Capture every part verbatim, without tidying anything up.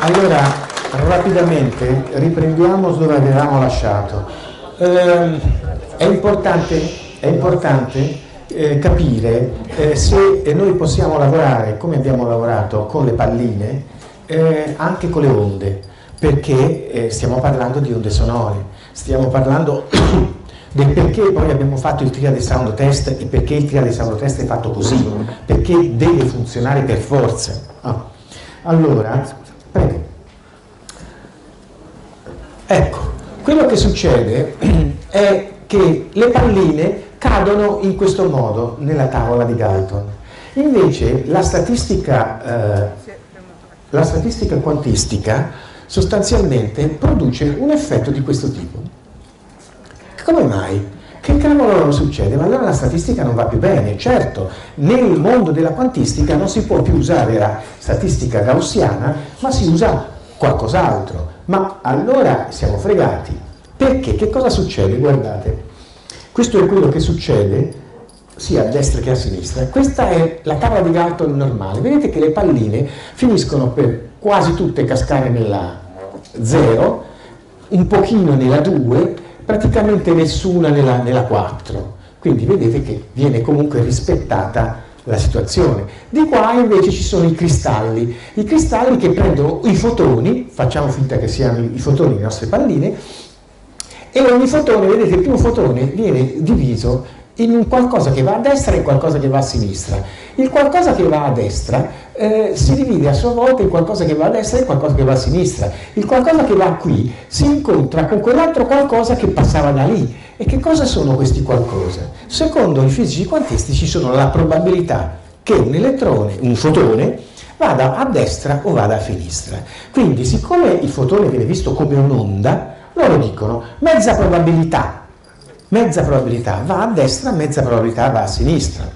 Allora, rapidamente riprendiamo dove avevamo lasciato. Eh, è importante, è importante eh, capire eh, se noi possiamo lavorare, come abbiamo lavorato, con le palline, eh, anche con le onde, perché eh, stiamo parlando di onde sonore, stiamo parlando del perché poi abbiamo fatto il triade sound test e perché il triade sound test è fatto così, perché deve funzionare per forza. Ah. Allora, prego. Ecco, quello che succede è che le palline cadono in questo modo nella tavola di Galton. Invece la statistica, eh, la statistica quantistica sostanzialmente produce un effetto di questo tipo. Come mai? Che cavolo succede? Ma allora la statistica non va più bene. Certo, nel mondo della quantistica non si può più usare la statistica gaussiana, ma si usa qualcos'altro. Ma allora siamo fregati. Perché? Che cosa succede? Guardate, questo è quello che succede sia a destra che a sinistra. Questa è la tavola di Galton normale. Vedete che le palline finiscono per quasi tutte cascare nella zero, un pochino nella due, praticamente nessuna nella, nella quattro, quindi vedete che viene comunque rispettata la situazione. Di qua invece ci sono i cristalli, i cristalli che prendono i fotoni, facciamo finta che siano i fotoni le nostre palline, e ogni fotone, vedete, il primo fotone viene diviso in un qualcosa che va a destra e qualcosa che va a sinistra. Il qualcosa che va a destra eh, si divide a sua volta in qualcosa che va a destra e qualcosa che va a sinistra. Il qualcosa che va qui si incontra con quell'altro qualcosa che passava da lì. E che cosa sono questi qualcosa? Secondo i fisici quantistici sono la probabilità che un elettrone, un fotone, vada a destra o vada a sinistra. Quindi, siccome il fotone viene visto come un'onda, loro dicono mezza probabilità mezza probabilità va a destra, mezza probabilità va a sinistra.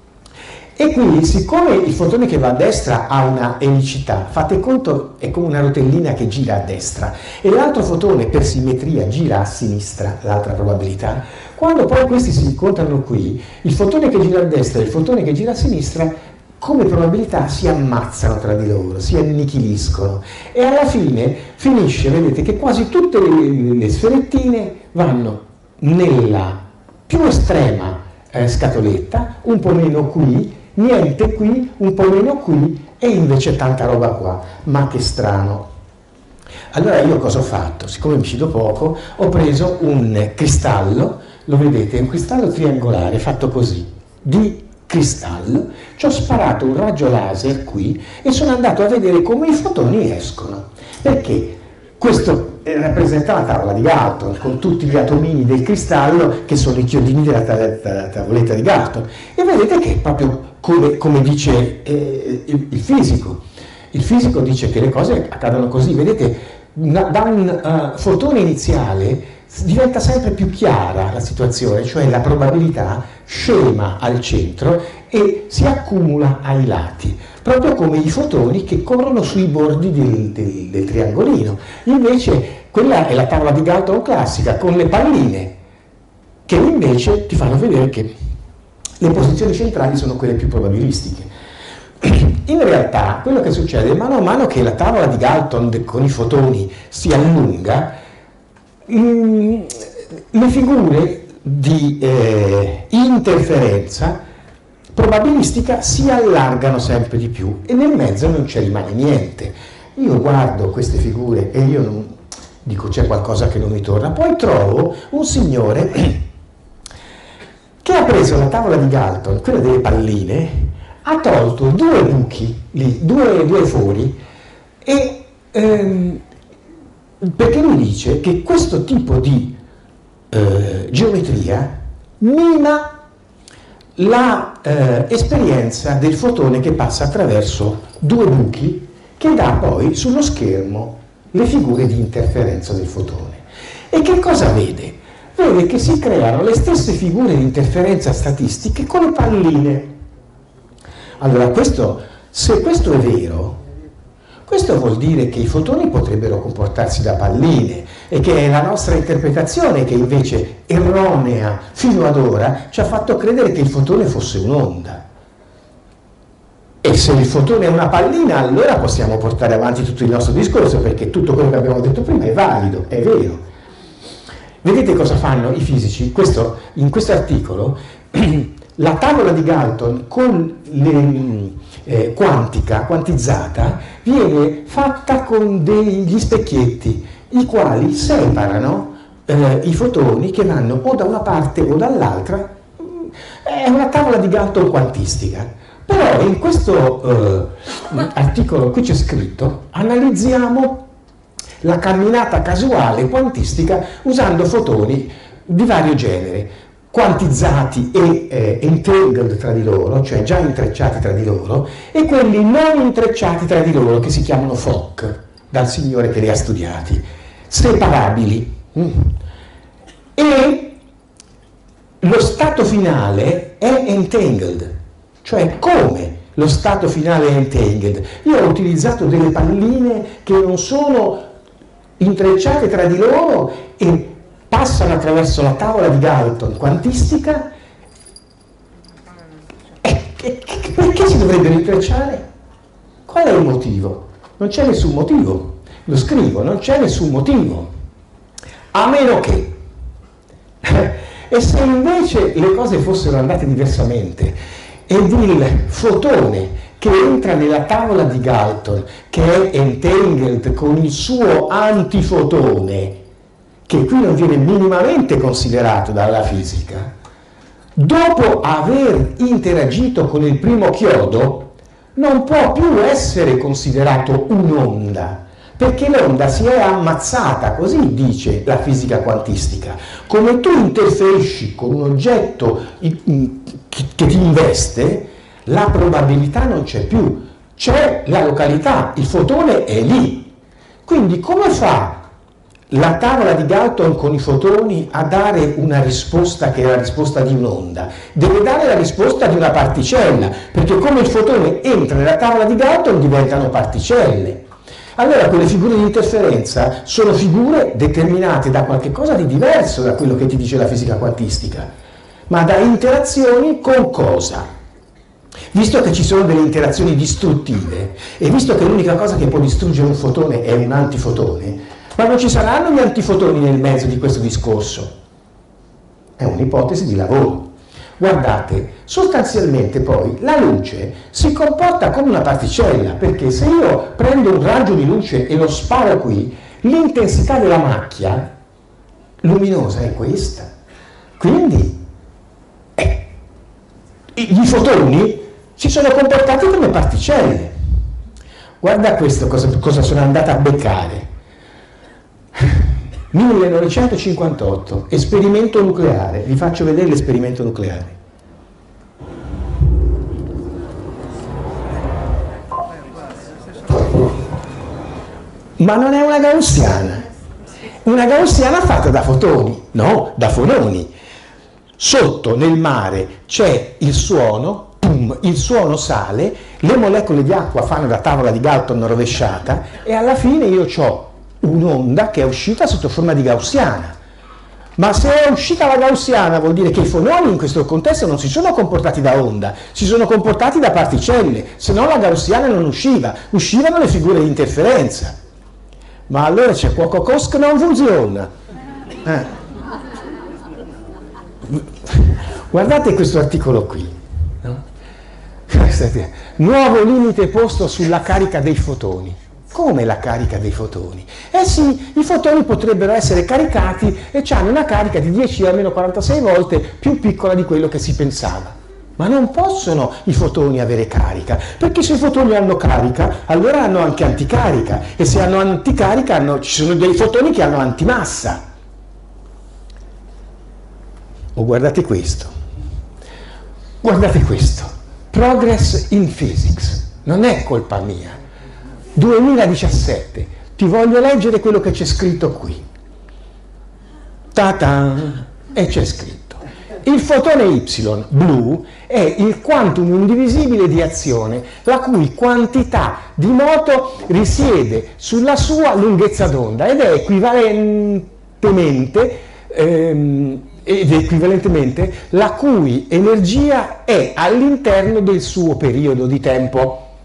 E qui, siccome il fotone che va a destra ha una elicità, fate conto, è come una rotellina che gira a destra, e l'altro fotone per simmetria gira a sinistra, l'altra probabilità, quando poi questi si incontrano qui, il fotone che gira a destra e il fotone che gira a sinistra, come probabilità si ammazzano tra di loro, si annichiliscono, e alla fine finisce, vedete, che quasi tutte le, le sferettine vanno nella più estrema eh, scatoletta, un po' meno qui, niente qui, un po' meno qui, e invece tanta roba qua. Ma che strano. Allora io cosa ho fatto? Siccome mi cido poco, ho preso un cristallo, lo vedete, un cristallo triangolare fatto così, di cristallo, ci ho sparato un raggio laser qui e sono andato a vedere come i fotoni escono. Perché? Questo rappresenta la tavola di Galton con tutti gli atomini del cristallo che sono i chiodini della tavoletta di Galton, e vedete che è proprio come, come dice eh, il, il fisico. Il fisico dice che le cose accadono così, vedete, da un uh, fotone iniziale diventa sempre più chiara la situazione, cioè la probabilità scema al centro e si accumula ai lati, proprio come i fotoni che corrono sui bordi del, del, del triangolino. Invece quella è la tavola di Galton classica, con le palline, che invece ti fanno vedere che le posizioni centrali sono quelle più probabilistiche. In realtà quello che succede, mano a mano che la tavola di Galton con i fotoni si allunga, Mm, le figure di eh, interferenza probabilistica si allargano sempre di più e nel mezzo non ci rimane niente. Io guardo queste figure e io non dico c'è qualcosa che non mi torna, poi trovo un signore che ha preso la tavola di Galton, quella delle palline, ha tolto due buchi lì, due, due fori, e ehm, perché lui dice che questo tipo di eh, geometria mima la eh, esperienza del fotone che passa attraverso due buchi, che dà poi sullo schermo le figure di interferenza del fotone. E che cosa vede? Vede che si creano le stesse figure di interferenza statistiche con le palline. Allora, questo, se questo è vero, questo vuol dire che i fotoni potrebbero comportarsi da palline e che la nostra interpretazione, che invece erronea fino ad ora, ci ha fatto credere che il fotone fosse un'onda. E se il fotone è una pallina, allora possiamo portare avanti tutto il nostro discorso, perché tutto quello che abbiamo detto prima è valido, è vero. Vedete cosa fanno i fisici? Questo, in questo articolo la tavola di Galton con le, eh, quantica, quantizzata, viene fatta con degli specchietti, i quali separano eh, i fotoni che vanno o da una parte o dall'altra. È una tavola di Galton quantistica. Però in questo eh, articolo qui c'è scritto: analizziamo la camminata casuale quantistica usando fotoni di vario genere, quantizzati e eh, entangled tra di loro, cioè già intrecciati tra di loro, e quelli non intrecciati tra di loro, che si chiamano F O C, dal signore che li ha studiati, separabili. Mm. E lo stato finale è entangled, cioè come lo stato finale è entangled. Io ho utilizzato delle palline che non sono intrecciate tra di loro e passano attraverso la tavola di Galton quantistica. E, e, e perché si dovrebbero intrecciare? Qual è il motivo? Non c'è nessun motivo. Lo scrivo, non c'è nessun motivo. A meno che... E se invece le cose fossero andate diversamente ed il fotone che entra nella tavola di Galton, che è entangled con il suo antifotone, che qui non viene minimamente considerato dalla fisica, dopo aver interagito con il primo chiodo, non può più essere considerato un'onda, perché l'onda si è ammazzata, così dice la fisica quantistica. Come tu interferisci con un oggetto che ti investe, la probabilità non c'è più, c'è la località, il fotone è lì. Quindi come fa la tavola di Galton con i fotoni a dare una risposta che è la risposta di un'onda? Deve dare la risposta di una particella, perché come il fotone entra nella tavola di Galton diventano particelle. Allora quelle figure di interferenza sono figure determinate da qualche cosa di diverso da quello che ti dice la fisica quantistica, ma da interazioni con cosa? Visto che ci sono delle interazioni distruttive e visto che l'unica cosa che può distruggere un fotone è un antifotone, ma non ci saranno gli antifotoni nel mezzo di questo discorso. È un'ipotesi di lavoro. Guardate, sostanzialmente poi la luce si comporta come una particella, perché se io prendo un raggio di luce e lo sparo qui, l'intensità della macchia luminosa è questa. Quindi eh, i fotoni si sono comportati come particelle. Guarda questo cosa, cosa sono andata a beccare. millenovecentocinquantotto, esperimento nucleare. Vi faccio vedere l'esperimento nucleare. Ma non è una gaussiana. Una gaussiana fatta da fotoni, no, da fononi. Sotto nel mare c'è il suono, pum, il suono sale, le molecole di acqua fanno la tavola di Galton rovesciata e alla fine io ho un'onda che è uscita sotto forma di gaussiana. Ma se è uscita la gaussiana vuol dire che i fononi in questo contesto non si sono comportati da onda, si sono comportati da particelle, se no la gaussiana non usciva, uscivano le figure di interferenza. Ma allora c'è qualche cosa che non funziona. Eh. Guardate questo articolo qui. No? Nuovo limite posto sulla carica dei fotoni. Come la carica dei fotoni? Eh sì, i fotoni potrebbero essere caricati e hanno una carica di dieci alla meno quarantasei volte più piccola di quello che si pensava. Ma non possono i fotoni avere carica, perché se i fotoni hanno carica, allora hanno anche anticarica, e se hanno anticarica hanno, ci sono dei fotoni che hanno antimassa. O guardate questo, guardate questo, Progress in Physics, non è colpa mia. duemiladiciassette, ti voglio leggere quello che c'è scritto qui. Ta-tan! E c'è scritto: il fotone Y, blu, è il quantum indivisibile di azione, la cui quantità di moto risiede sulla sua lunghezza d'onda ed è equivalentemente, ehm, ed equivalentemente la cui energia è all'interno del suo periodo di tempo.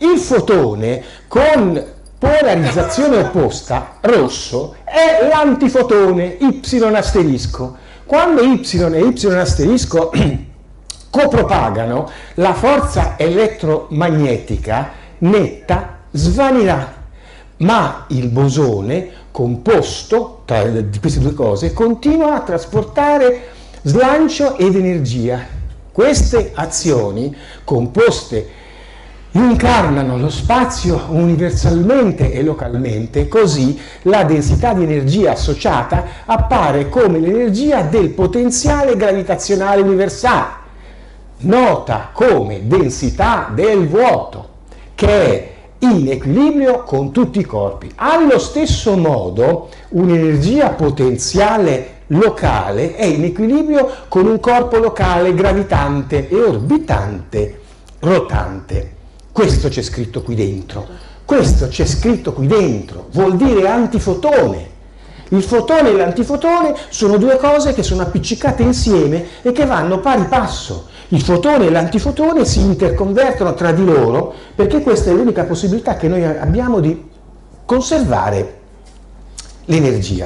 Il fotone con polarizzazione opposta, rosso, è l'antifotone, Y asterisco. Quando Y e Y asterisco copropagano, la forza elettromagnetica netta svanirà, ma il bosone composto tra di queste due cose continua a trasportare slancio ed energia. Queste azioni composte incarnano lo spazio universalmente e localmente, così la densità di energia associata appare come l'energia del potenziale gravitazionale universale, nota come densità del vuoto, che è in equilibrio con tutti i corpi. Allo stesso modo, un'energia potenziale locale è in equilibrio con un corpo locale gravitante e orbitante, rotante. Questo c'è scritto qui dentro. Questo c'è scritto qui dentro. Vuol dire antifotone. Il fotone e l'antifotone sono due cose che sono appiccicate insieme e che vanno pari passo. Il fotone e l'antifotone si interconvertono tra di loro perché questa è l'unica possibilità che noi abbiamo di conservare l'energia.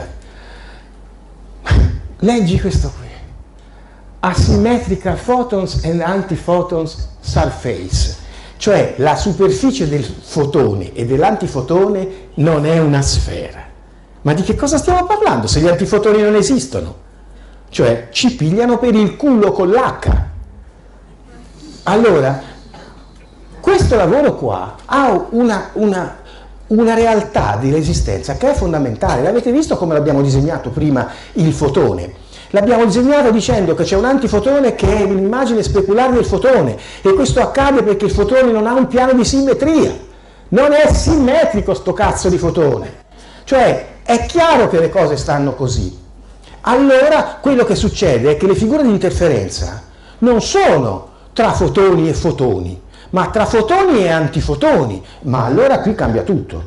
Leggi questo qui. Asymmetrical photons and antiphotons surface. Cioè la superficie del fotone e dell'antifotone non è una sfera. Ma di che cosa stiamo parlando se gli antifotoni non esistono? Cioè ci pigliano per il culo con l'H. Allora, questo lavoro qua ha una, una, una realtà di resistenza che è fondamentale. L'avete visto come l'abbiamo disegnato prima il fotone? L'abbiamo disegnato dicendo che c'è un antifotone che è un'immagine speculare del fotone, e questo accade perché il fotone non ha un piano di simmetria, non è simmetrico sto cazzo di fotone, cioè è chiaro che le cose stanno così. Allora quello che succede è che le figure di interferenza non sono tra fotoni e fotoni, ma tra fotoni e antifotoni, ma allora qui cambia tutto.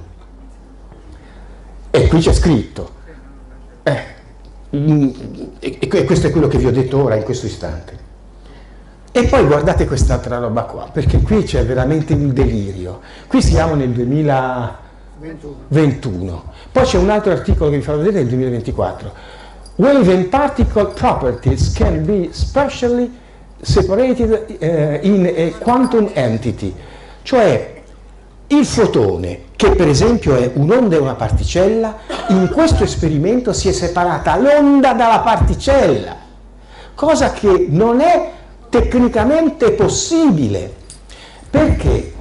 E qui c'è scritto. Eh. E questo è quello che vi ho detto ora in questo istante. E poi guardate quest'altra roba qua, perché qui c'è veramente un delirio. Qui siamo nel duemilaventuno, poi c'è un altro articolo che vi farò vedere nel duemilaventiquattro. Wave and particle properties can be spatially separated uh, in a quantum entity, cioè il fotone, che per esempio è un'onda e una particella, in questo esperimento si è separata l'onda dalla particella, cosa che non è tecnicamente possibile, perché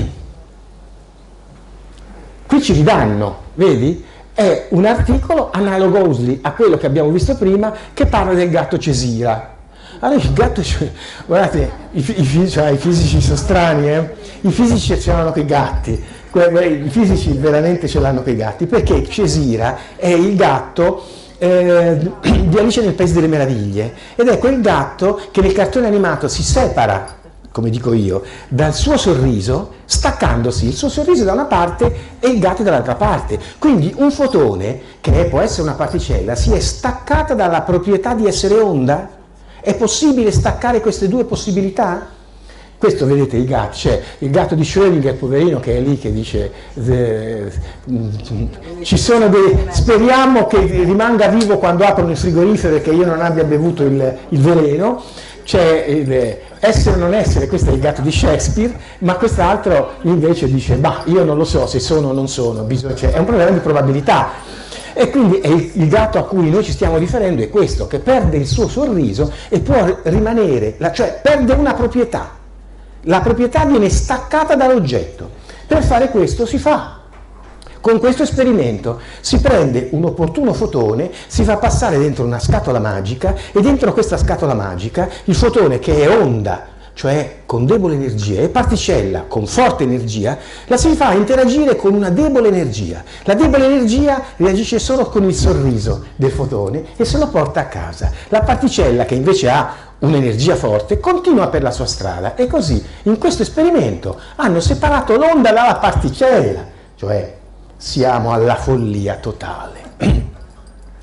qui ci ridanno, vedi? È un articolo analogosly a quello che abbiamo visto prima che parla del gatto Cesira. Allora il gatto, guardate, i, i, cioè, i fisici sono strani, eh? I fisici ce l'hanno con i gatti, i fisici veramente ce l'hanno con i gatti, perché Cesira è il gatto eh, di Alice nel Paese delle Meraviglie, ed è quel gatto che nel cartone animato si separa, come dico io, dal suo sorriso, staccandosi il suo sorriso da una parte e il gatto dall'altra parte. Quindi un fotone, che può essere una particella, si è staccata dalla proprietà di essere onda. È possibile staccare queste due possibilità? Questo, vedete, il gatto, cioè il gatto di Schrödinger, poverino, che è lì che dice eh, ci sono dei, speriamo che rimanga vivo quando aprono il frigorifero e che io non abbia bevuto il, il veleno. C'è il essere o non essere, questo è il gatto di Shakespeare, ma quest'altro invece dice, bah, io non lo so se sono o non sono, bisogna, cioè, è un problema di probabilità. E quindi è il, il gatto a cui noi ci stiamo riferendo è questo, che perde il suo sorriso e può rimanere, la, cioè perde una proprietà. La proprietà viene staccata dall'oggetto. Per fare questo si fa. Con questo esperimento si prende un opportuno fotone, si fa passare dentro una scatola magica e dentro questa scatola magica il fotone, che è onda, cioè con debole energia, e particella con forte energia, la si fa interagire con una debole energia. La debole energia reagisce solo con il sorriso del fotone e se lo porta a casa. La particella, che invece ha un'energia forte, continua per la sua strada, e così in questo esperimento hanno separato l'onda dalla particella, cioè siamo alla follia totale.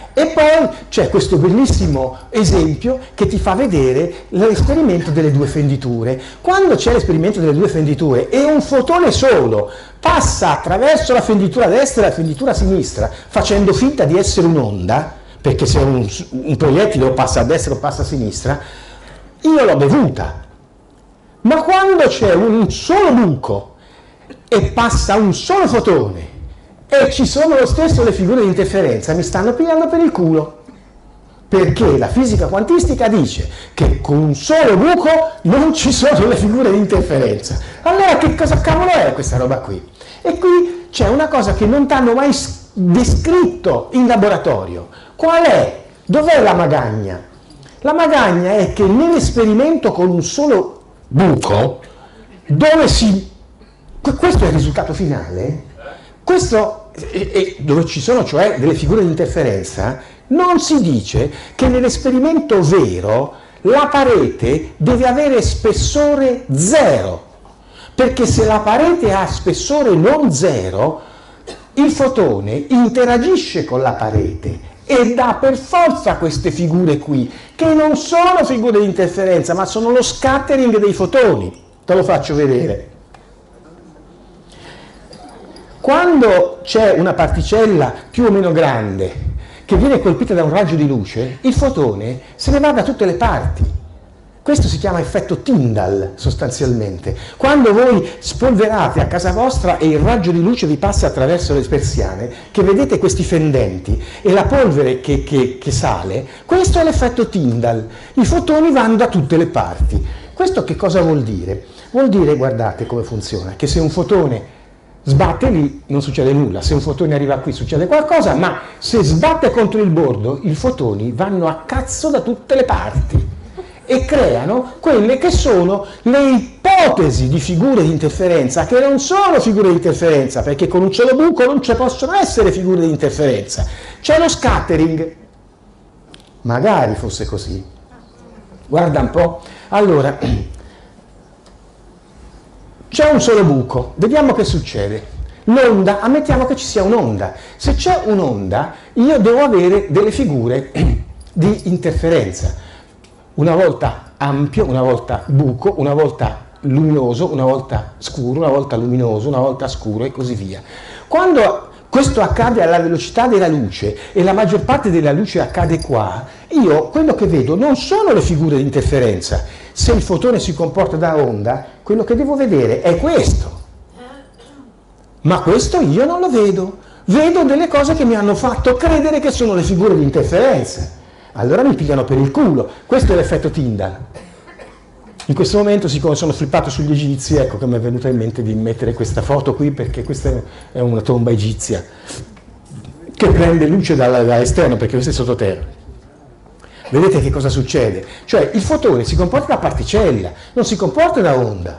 E poi c'è questo bellissimo esempio che ti fa vedere l'esperimento delle due fenditure. Quando c'è l'esperimento delle due fenditure e un fotone solo passa attraverso la fenditura destra e la fenditura sinistra, facendo finta di essere un'onda, perché se un, un proiettile o passa a destra o passa a sinistra, io l'ho bevuta. Ma quando c'è un solo buco e passa un solo fotone e ci sono lo stesso le figure di interferenza, mi stanno pigliando per il culo, perché la fisica quantistica dice che con un solo buco non ci sono le figure di interferenza. Allora che cosa cavolo è questa roba qui? E qui c'è una cosa che non ti hanno mai descritto in laboratorio. Qual è? Dov'è la magagna? La magagna è che nell'esperimento con un solo buco, dove si... questo è il risultato finale, questo, e, e dove ci sono cioè delle figure di interferenza, non si dice che nell'esperimento vero la parete deve avere spessore zero, perché se la parete ha spessore non zero, il fotone interagisce con la parete e dà per forza queste figure qui, che non sono figure di interferenza, ma sono lo scattering dei fotoni. Te lo faccio vedere. Quando c'è una particella più o meno grande che viene colpita da un raggio di luce, il fotone se ne va da tutte le parti. Questo si chiama effetto Tyndall, sostanzialmente. Quando voi spolverate a casa vostra e il raggio di luce vi passa attraverso le persiane, che vedete questi fendenti e la polvere che, che, che sale, questo è l'effetto Tyndall. I fotoni vanno da tutte le parti. Questo che cosa vuol dire? Vuol dire, guardate come funziona, che se un fotone sbatte lì non succede nulla, se un fotone arriva qui succede qualcosa, ma se sbatte contro il bordo, i fotoni vanno a cazzo da tutte le parti e creano quelle che sono le ipotesi di figure di interferenza, che non sono figure di interferenza, perché con un solo buco non ci possono essere figure di interferenza. C'è lo scattering. Magari fosse così. Guarda un po'. Allora, c'è un solo buco, vediamo che succede. L'onda, ammettiamo che ci sia un'onda. Se c'è un'onda, io devo avere delle figure di interferenza. Una volta ampio, una volta buco, una volta luminoso, una volta scuro, una volta luminoso, una volta scuro e così via. Quando questo accade alla velocità della luce e la maggior parte della luce accade qua, io quello che vedo non sono le figure di interferenza. Se il fotone si comporta da onda, quello che devo vedere è questo. Ma questo io non lo vedo. Vedo delle cose che mi hanno fatto credere che sono le figure di interferenza. Allora mi pigliano per il culo. Questo è l'effetto Tyndall. In questo momento, siccome sono flippato sugli egizi, ecco che mi è venuta in mente di mettere questa foto qui, perché questa è una tomba egizia che prende luce dall'esterno, perché questa è sottoterra. Vedete che cosa succede? Cioè il fotone si comporta da particella, non si comporta da onda.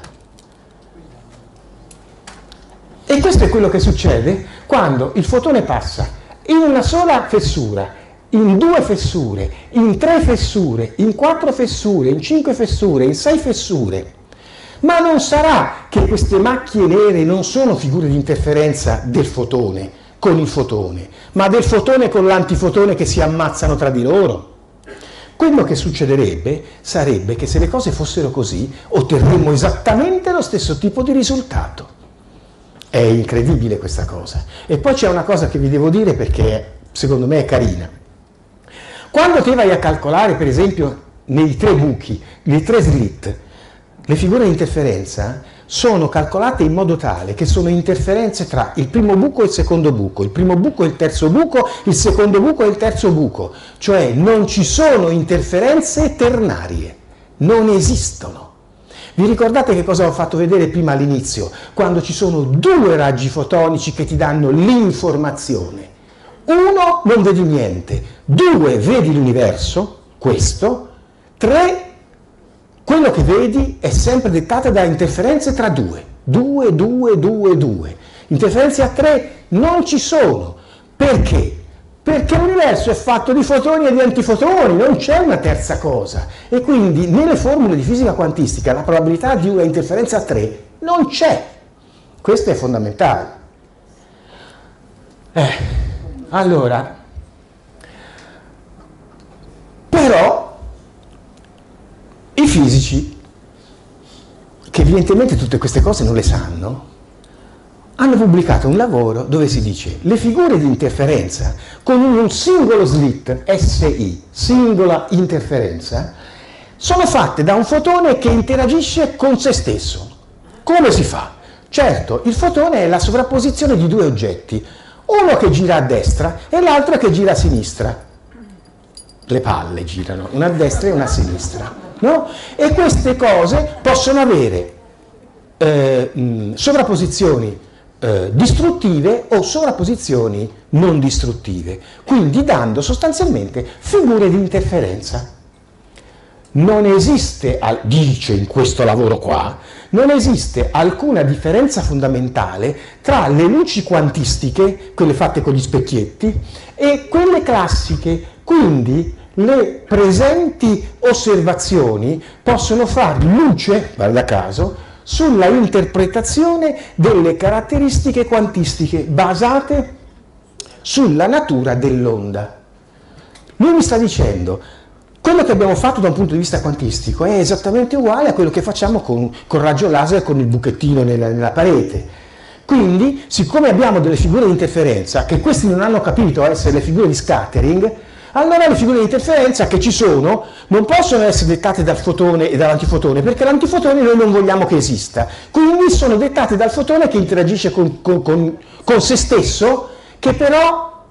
E questo è quello che succede quando il fotone passa in una sola fessura, in due fessure, in tre fessure, in quattro fessure, in cinque fessure, in sei fessure. Ma non sarà che queste macchie nere non sono figure di interferenza del fotone con il fotone, ma del fotone con l'antifotone che si ammazzano tra di loro? Quello che succederebbe sarebbe che se le cose fossero così, otterremmo esattamente lo stesso tipo di risultato. È incredibile questa cosa. E poi c'è una cosa che vi devo dire perché secondo me è carina. Quando te vai a calcolare, per esempio, nei tre buchi, nei tre slit, le figure di interferenza sono calcolate in modo tale che sono interferenze tra il primo buco e il secondo buco, il primo buco e il terzo buco, il secondo buco e il terzo buco, cioè non ci sono interferenze ternarie, non esistono. Vi ricordate che cosa ho fatto vedere prima all'inizio? Quando ci sono due raggi fotonici che ti danno l'informazione. Uno, non vedi niente. Due, vedi l'universo, questo. Tre, quello che vedi è sempre dettato da interferenze tra due. Due, due, due, due. Interferenze a tre non ci sono. Perché? Perché l'universo è fatto di fotoni e di antifotoni, non c'è una terza cosa. E quindi nelle formule di fisica quantistica la probabilità di una interferenza a tre non c'è. Questo è fondamentale. Eh, allora, I fisici, che evidentemente tutte queste cose non le sanno, hanno pubblicato un lavoro dove si dice le figure di interferenza con un singolo slit, S I, singola interferenza, sono fatte da un fotone che interagisce con se stesso. Come si fa? Certo, il fotone è la sovrapposizione di due oggetti, uno che gira a destra e l'altro che gira a sinistra. Le palle girano, una a destra e una a sinistra, no? E queste cose possono avere eh, mh, sovrapposizioni eh, distruttive o sovrapposizioni non distruttive, quindi dando sostanzialmente figure di interferenza. Non esiste, dice in questo lavoro qua, non esiste alcuna differenza fondamentale tra le luci quantistiche, quelle fatte con gli specchietti, e quelle classiche, quindi le presenti osservazioni possono far luce, guarda caso, sulla interpretazione delle caratteristiche quantistiche basate sulla natura dell'onda. Lui mi sta dicendo, quello che abbiamo fatto da un punto di vista quantistico è esattamente uguale a quello che facciamo con, con raggio laser con il buchettino nella, nella parete. Quindi, siccome abbiamo delle figure di interferenza che questi non hanno capito essere le figure di scattering, allora le figure di interferenza che ci sono non possono essere dettate dal fotone e dall'antifotone, perché l'antifotone noi non vogliamo che esista. Quindi sono dettate dal fotone che interagisce con, con, con, con se stesso, che però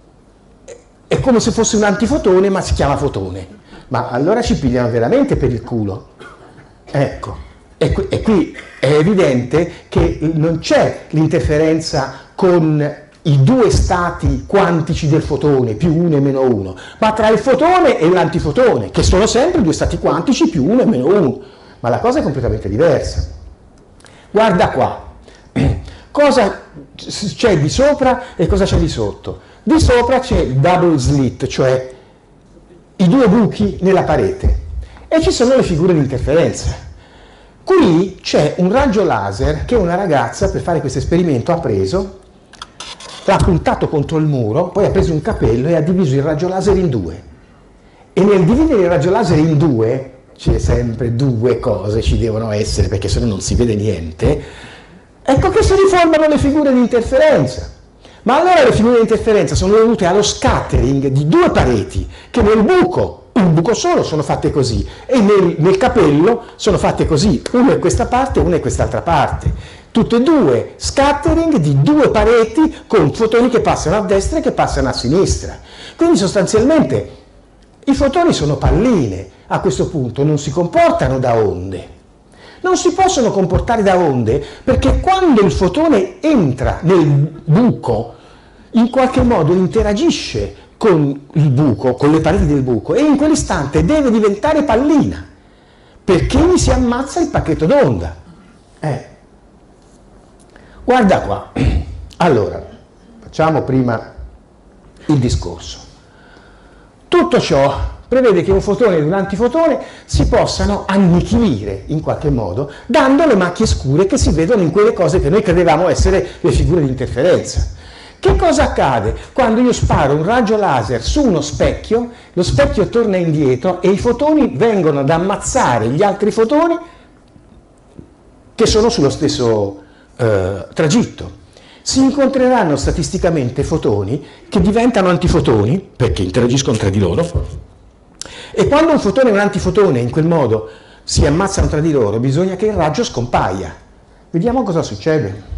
è come se fosse un antifotone, ma si chiama fotone. Ma allora ci pigliano veramente per il culo. Ecco, e qui, e qui è evidente che non c'è l'interferenza con i due stati quantici del fotone, più uno e meno uno, ma tra il fotone e l'antifotone, che sono sempre due stati quantici più uno e meno uno. Ma la cosa è completamente diversa. Guarda qua, cosa c'è di sopra e cosa c'è di sotto. Di sopra c'è il double slit, cioè i due buchi nella parete, e ci sono le figure di interferenza. Qui c'è un raggio laser che una ragazza, per fare questo esperimento, ha preso, l'ha puntato contro il muro, poi ha preso un capello e ha diviso il raggio laser in due. E nel dividere il raggio laser in due, c'è sempre due cose, ci devono essere, perché se no non si vede niente, ecco che si riformano le figure di interferenza. Ma allora le figure di interferenza sono dovute allo scattering di due pareti che nel buco, un buco solo, sono fatte così, e nel, nel capello sono fatte così, uno è questa parte e uno è quest'altra parte. Tutte e due scattering di due pareti con fotoni che passano a destra e che passano a sinistra. Quindi sostanzialmente i fotoni sono palline, a questo punto non si comportano da onde. Non si possono comportare da onde perché quando il fotone entra nel buco, in qualche modo interagisce con il buco, con le pareti del buco, e in quell'istante deve diventare pallina, perché gli si ammazza il pacchetto d'onda. Eh. Guarda qua. Allora, facciamo prima il discorso. Tutto ciò prevede che un fotone e un antifotone si possano annichilire in qualche modo, dando le macchie scure che si vedono in quelle cose che noi credevamo essere le figure di interferenza. Che cosa accade? Quando io sparo un raggio laser su uno specchio, lo specchio torna indietro e i fotoni vengono ad ammazzare gli altri fotoni che sono sullo stesso eh, tragitto. Si incontreranno statisticamente fotoni che diventano antifotoni, perché interagiscono tra di loro, e quando un fotone e un antifotone in quel modo si ammazzano tra di loro, bisogna che il raggio scompaia. Vediamo cosa succede.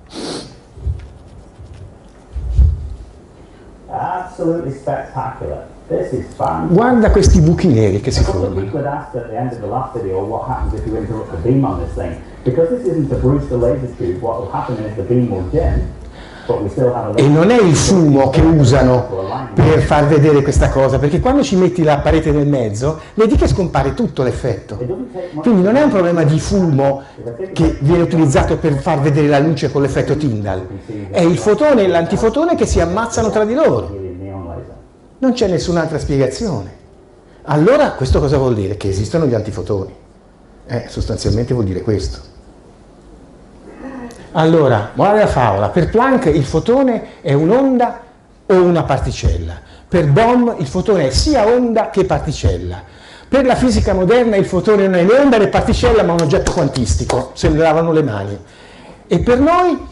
Absolutely spectacular. This is fun. Guarda questi buchi neri che si formano. We could ask at the end of the last video what happens if you interrupt the beam on this thing. Because this isn't a Brewster laser tube, what will happen is the beam will dim. E non è il fumo che usano per far vedere questa cosa, perché quando ci metti la parete nel mezzo, vedi che scompare tutto l'effetto. Quindi non è un problema di fumo che viene utilizzato per far vedere la luce con l'effetto Tyndall, è il fotone e l'antifotone che si ammazzano tra di loro. Non c'è nessun'altra spiegazione. Allora questo cosa vuol dire? Che esistono gli antifotoni. Eh, sostanzialmente vuol dire questo. Allora, morale della favola, per Planck il fotone è un'onda o una particella. Per Bohm il fotone è sia onda che particella. Per la fisica moderna il fotone non è né onda né particella ma un oggetto quantistico, se ne lavano le mani. E per noi?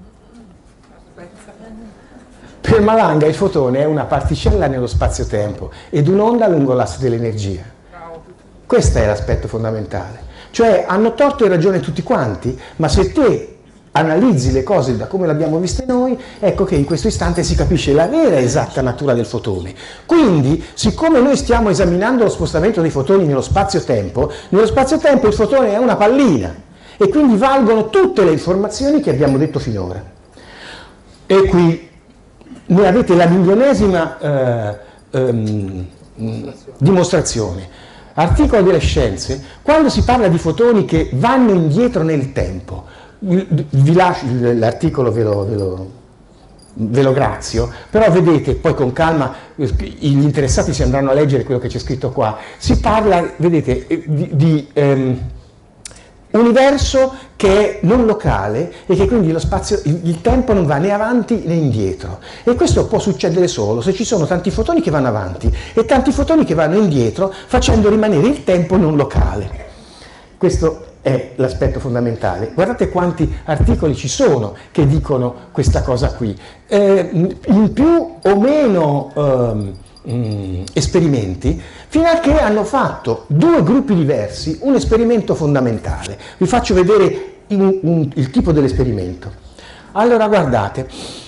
Per Malanga il fotone è una particella nello spazio-tempo ed un'onda lungo l'asse dell'energia. Questo è l'aspetto fondamentale. Cioè hanno torto e ragione tutti quanti, ma se te analizzi le cose da come le abbiamo viste noi, ecco che in questo istante si capisce la vera e esatta natura del fotone. Quindi, siccome noi stiamo esaminando lo spostamento dei fotoni nello spazio-tempo, nello spazio-tempo il fotone è una pallina e quindi valgono tutte le informazioni che abbiamo detto finora. E qui ne avete la milionesima eh, ehm, dimostrazione. Articolo delle scienze, quando si parla di fotoni che vanno indietro nel tempo, vi lascio l'articolo, ve lo, ve, lo, ve lo grazio, però vedete, poi con calma gli interessati si andranno a leggere quello che c'è scritto qua. Si parla, vedete, di, di um, universo che è non locale e che quindi lo spazio, il, il tempo non va né avanti né indietro. E questo può succedere solo se ci sono tanti fotoni che vanno avanti e tanti fotoni che vanno indietro, facendo rimanere il tempo non locale. Questo è l'aspetto fondamentale. Guardate quanti articoli ci sono che dicono questa cosa qui. Eh, in più o meno eh, mh, esperimenti, fino a che hanno fatto due gruppi diversi un esperimento fondamentale. Vi faccio vedere in, un, il tipo dell'esperimento. Allora guardate,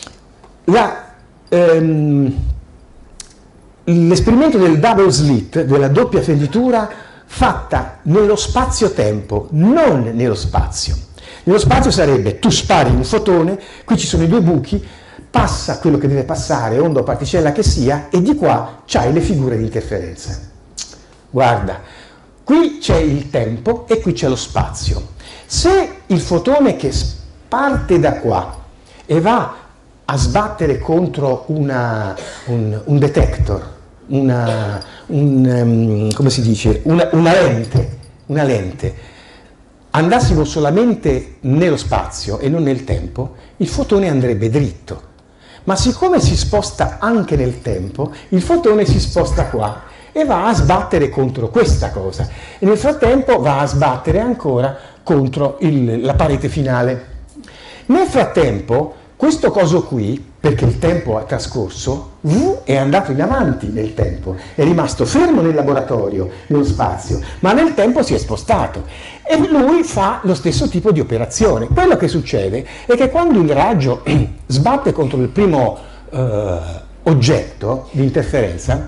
ehm, l'esperimento del double slit, della doppia fenditura, fatta nello spazio-tempo, non nello spazio. Nello spazio sarebbe, tu spari un fotone, qui ci sono i due buchi, passa quello che deve passare, onda o particella che sia, e di qua c'hai le figure di interferenza. Guarda, qui c'è il tempo e qui c'è lo spazio. Se il fotone che parte da qua e va a sbattere contro una, un, un detector, una, un, um, come si dice, una, una lente, una lente, andassimo solamente nello spazio e non nel tempo, il fotone andrebbe dritto. Ma siccome si sposta anche nel tempo, il fotone si sposta qua e va a sbattere contro questa cosa. E nel frattempo va a sbattere ancora contro il, la parete finale. Nel frattempo, questo coso qui, perché il tempo ha trascorso, è andato in avanti nel tempo, è rimasto fermo nel laboratorio, nello spazio, ma nel tempo si è spostato e lui fa lo stesso tipo di operazione. Quello che succede è che quando il raggio sbatte contro il primo eh, oggetto di interferenza,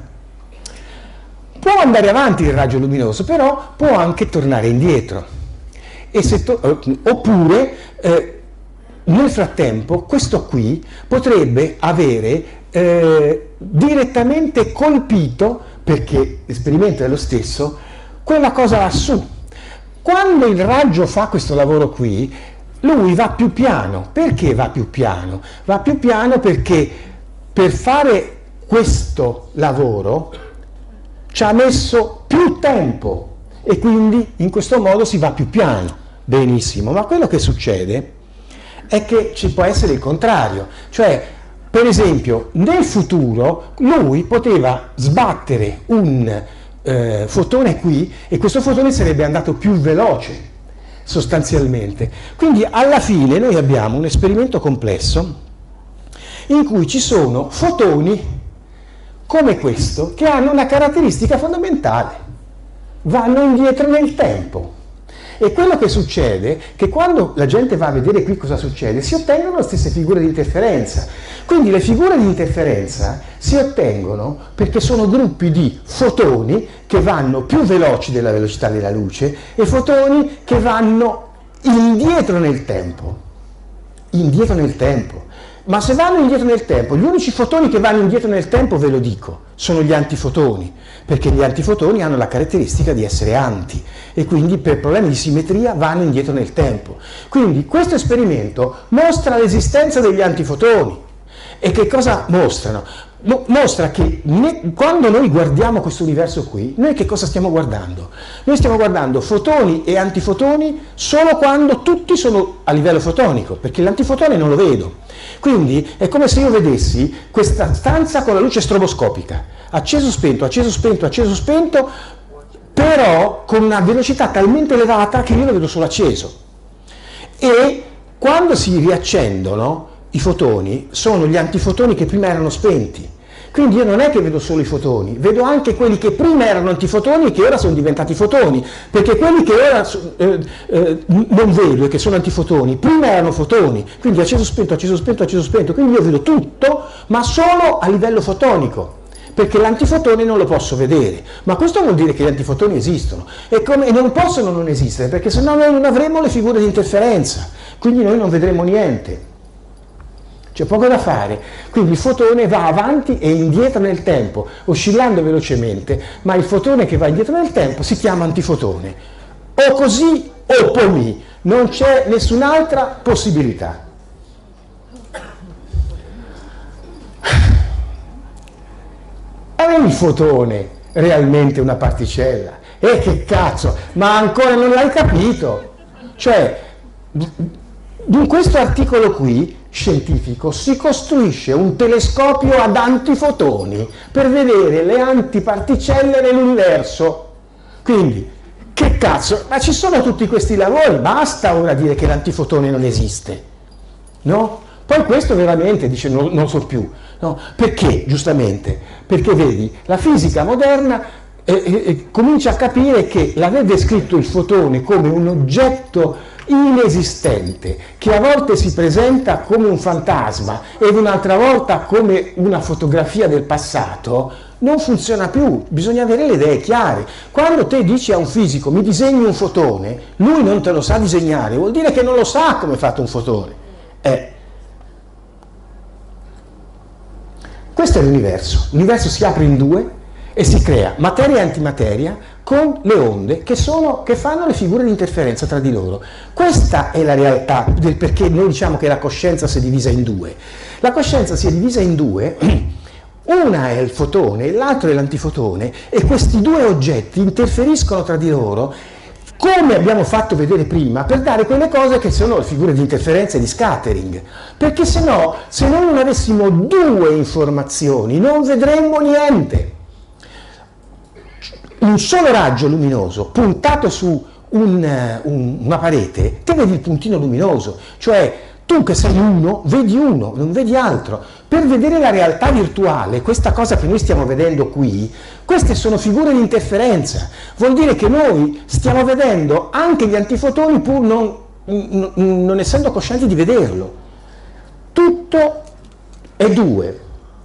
può andare avanti il raggio luminoso, però può anche tornare indietro. E se to- oppure eh, nel frattempo questo qui potrebbe avere eh, direttamente colpito, perché l'esperimento è lo stesso, quella cosa lassù. Quando il raggio fa questo lavoro qui, lui va più piano. Perché va più piano? Va più piano perché per fare questo lavoro ci ha messo più tempo e quindi in questo modo si va più piano. Benissimo, ma quello che succede è che ci può essere il contrario, cioè per esempio nel futuro lui poteva sbattere un eh, fotone qui e questo fotone sarebbe andato più veloce sostanzialmente. Quindi alla fine noi abbiamo un esperimento complesso in cui ci sono fotoni come questo che hanno una caratteristica fondamentale, vanno indietro nel tempo. E quello che succede è che quando la gente va a vedere qui cosa succede, si ottengono le stesse figure di interferenza. Quindi le figure di interferenza si ottengono perché sono gruppi di fotoni che vanno più veloci della velocità della luce e fotoni che vanno indietro nel tempo. Indietro nel tempo. Ma se vanno indietro nel tempo, gli unici fotoni che vanno indietro nel tempo, ve lo dico, sono gli antifotoni, perché gli antifotoni hanno la caratteristica di essere anti e quindi per problemi di simmetria vanno indietro nel tempo. Quindi questo esperimento mostra l'esistenza degli antifotoni. E che cosa mostrano? Mo- mostra che ne- quando noi guardiamo questo universo qui, noi che cosa stiamo guardando? Noi stiamo guardando fotoni e antifotoni solo quando tutti sono a livello fotonico, perché l'antifotone non lo vedo. Quindi è come se io vedessi questa stanza con la luce stroboscopica, acceso spento, acceso spento, acceso spento, per però con una velocità talmente elevata che io lo vedo solo acceso. E quando si riaccendono i fotoni, sono gli antifotoni che prima erano spenti. Quindi io non è che vedo solo i fotoni, vedo anche quelli che prima erano antifotoni e che ora sono diventati fotoni, perché quelli che ora eh, eh, non vedo e che sono antifotoni, prima erano fotoni, quindi acceso spento, acceso spento, acceso spento, quindi io vedo tutto, ma solo a livello fotonico, perché l'antifotone non lo posso vedere, ma questo vuol dire che gli antifotoni esistono, e, come, e non possono non esistere, perché sennò noi non avremo le figure di interferenza, quindi noi non vedremo niente. C'è poco da fare, quindi il fotone va avanti e indietro nel tempo, oscillando velocemente, ma il fotone che va indietro nel tempo si chiama antifotone. O così o poi, non c'è nessun'altra possibilità. È il fotone realmente una particella? E che cazzo, ma ancora non l'hai capito? Cioè, in questo articolo qui, scientifico, si costruisce un telescopio ad antifotoni per vedere le antiparticelle nell'universo. Quindi, che cazzo, ma ci sono tutti questi lavori, basta ora dire che l'antifotone non esiste, no? Poi questo veramente dice non, non so più, no? Perché, giustamente? Perché vedi, la fisica moderna eh, eh, comincia a capire che l'aver descritto il fotone come un oggetto inesistente, che a volte si presenta come un fantasma ed un'altra volta come una fotografia del passato, non funziona più, bisogna avere le idee chiare. Quando te dici a un fisico mi disegni un fotone, lui non te lo sa disegnare, vuol dire che non lo sa come è fatto un fotone. Eh. Questo è l'universo, l'universo si apre in due e si crea materia e antimateria con le onde che, sono, che fanno le figure di interferenza tra di loro. Questa è la realtà del perché noi diciamo che la coscienza si è divisa in due. La coscienza si è divisa in due, una è il fotone e l'altro è l'antifotone, e questi due oggetti interferiscono tra di loro, come abbiamo fatto vedere prima, per dare quelle cose che sono le figure di interferenza e di scattering. Perché se no, se noi non avessimo due informazioni, non vedremmo niente. Un solo raggio luminoso puntato su un, un, una parete, te vedi il puntino luminoso, cioè tu che sei uno, vedi uno, non vedi altro. Per vedere la realtà virtuale, questa cosa che noi stiamo vedendo qui, queste sono figure di interferenza, vuol dire che noi stiamo vedendo anche gli antifotoni pur non, non, non essendo coscienti di vederlo. Tutto è due.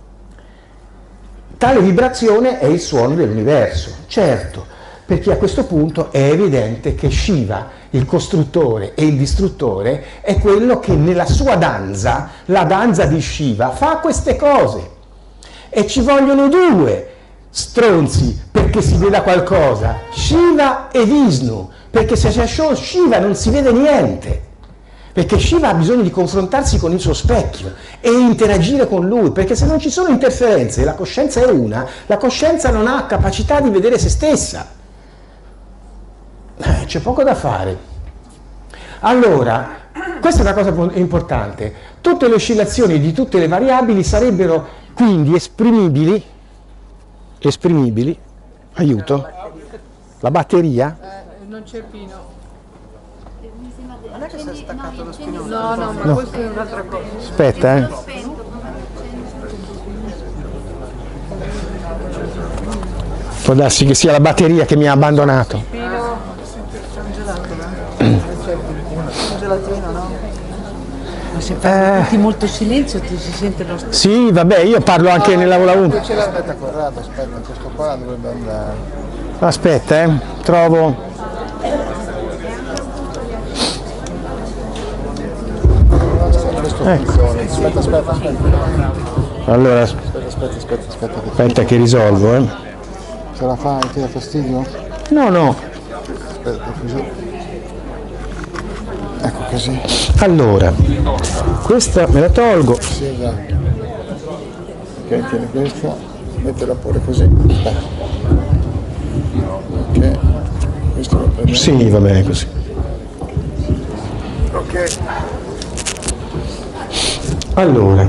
Tale vibrazione è il suono dell'universo, certo, perché a questo punto è evidente che Shiva, il costruttore e il distruttore, è quello che nella sua danza, la danza di Shiva, fa queste cose. E ci vogliono due stronzi perché si veda qualcosa, Shiva e Vishnu, perché se c'è Shiva non si vede niente. Perché Shiva ha bisogno di confrontarsi con il suo specchio e interagire con lui, perché se non ci sono interferenze, la coscienza è una, la coscienza non ha capacità di vedere se stessa. Eh, c'è poco da fare. Allora, questa è una cosa importante, tutte le oscillazioni di tutte le variabili sarebbero quindi esprimibili, esprimibili, aiuto, la batteria? Eh, non c'è Pino. Non è che si è staccato lo spinone? No, no, ma No. questa è un'altra cosa. Aspetta, eh. Può darsi che sia la batteria che mi ha abbandonato. Pino, C'è un gelato, no? Un gelatino, no? Ma se fai molto silenzio ti si sente lo stesso. Sì, vabbè, io parlo anche nell'aula uno. Aspetta, Corrado, aspetta, questo qua dovrebbe andare. Aspetta, eh, trovo. Questo Ecco. funziona. Aspetta, aspetta, aspetta. Allora, Aspetta, aspetta, aspetta, aspetta. Che aspetta che risolvo, eh. ce la fai? Ti dà fastidio? No, no. Aspetta, così. Ecco così. Allora, questa me la tolgo. Sì, esatto. Ok, tieni questa, mettila pure così. Aspetta. Ok, questo lo prendiamo. Sì, va bene così. Ok. Allora,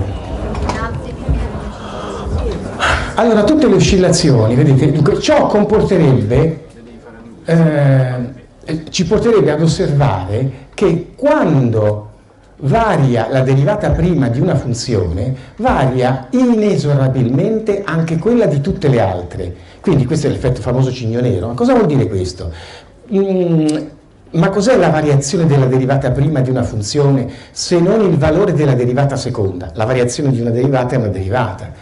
allora tutte le oscillazioni, vedete, ciò comporterebbe eh, ci porterebbe ad osservare che quando varia la derivata prima di una funzione, varia inesorabilmente anche quella di tutte le altre. Quindi questo è l'effetto famoso cigno nero. Ma cosa vuol dire questo? Mm, ma cos'è la variazione della derivata prima di una funzione se non il valore della derivata seconda? La variazione di una derivata è una derivata.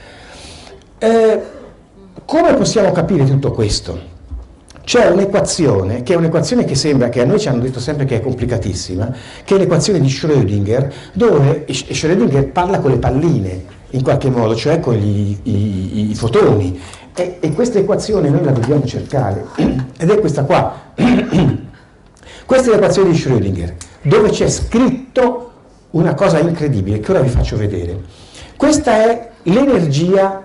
Eh, come possiamo capire tutto questo? C'è un'equazione, che è un'equazione che sembra, che a noi ci hanno detto sempre che è complicatissima, che è l'equazione di Schrödinger, dove Schrödinger parla con le palline, in qualche modo, cioè con gli, i, i fotoni. E, e questa equazione noi la dobbiamo cercare, ed è questa qua. Questa è l'equazione di Schrödinger, dove c'è scritto una cosa incredibile, che ora vi faccio vedere. Questa è l'energia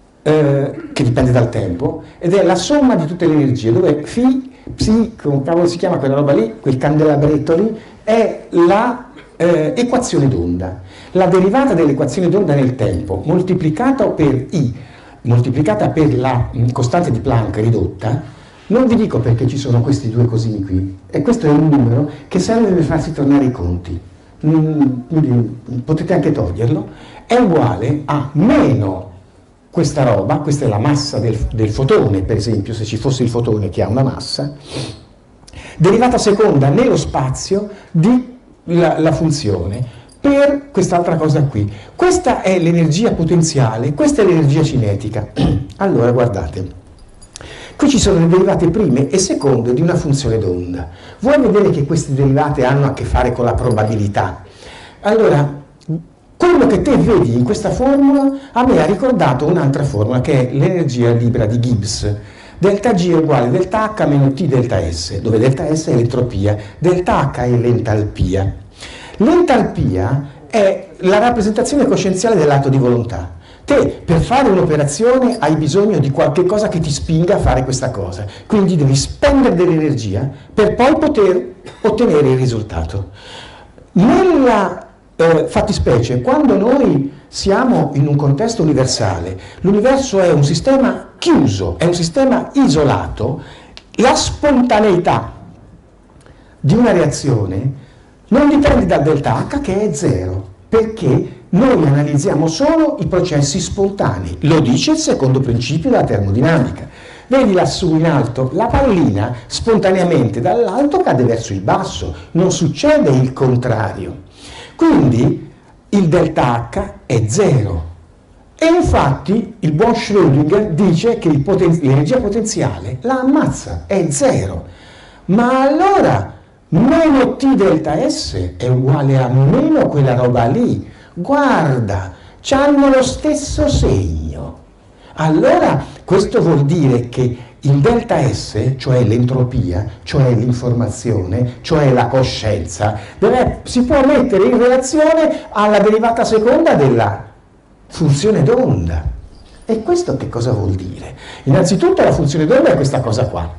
Eh, che dipende dal tempo, ed è la somma di tutte le energie, dove Φ, psi, come cavolo si chiama quella roba lì, quel candelabretto lì, è la eh, equazione d'onda, la derivata dell'equazione d'onda nel tempo, moltiplicata per I, moltiplicata per la mh, costante di Planck ridotta. Non vi dico perché ci sono questi due cosini qui, e questo è un numero che serve per farsi tornare i conti, mm, quindi potete anche toglierlo, è uguale a meno questa roba, questa è la massa del, del fotone, per esempio, se ci fosse il fotone che ha una massa, derivata seconda nello spazio di la, la funzione per quest'altra cosa qui. Questa è l'energia potenziale, questa è l'energia cinetica. Allora, guardate, qui ci sono le derivate prime e seconde di una funzione d'onda. Vuoi vedere che queste derivate hanno a che fare con la probabilità? Allora, quello che te vedi in questa formula a me ha ricordato un'altra formula che è l'energia libera di Gibbs. Delta G è uguale a delta H meno T delta S, dove delta S è l'entropia, delta H è l'entalpia. L'entalpia è la rappresentazione coscienziale dell'atto di volontà. Te per fare un'operazione hai bisogno di qualche cosa che ti spinga a fare questa cosa, quindi devi spendere dell'energia per poi poter ottenere il risultato. Nella Eh, fattispecie, quando noi siamo in un contesto universale, l'universo è un sistema chiuso, è un sistema isolato, la spontaneità di una reazione non dipende dal delta H che è zero, perché noi analizziamo solo i processi spontanei, lo dice il secondo principio della termodinamica. Vedi lassù in alto, la pallina spontaneamente dall'alto cade verso il basso, non succede il contrario. Quindi il delta H è zero e infatti il buon Schrödinger dice che il poten- l'energia potenziale la ammazza, è zero. Ma allora meno T delta S è uguale a meno quella roba lì. Guarda, c'hanno lo stesso segno. Allora questo vuol dire che il delta S, cioè l'entropia, cioè l'informazione, cioè la coscienza, deve, si può mettere in relazione alla derivata seconda della funzione d'onda. E questo che cosa vuol dire? Innanzitutto la funzione d'onda è questa cosa qua,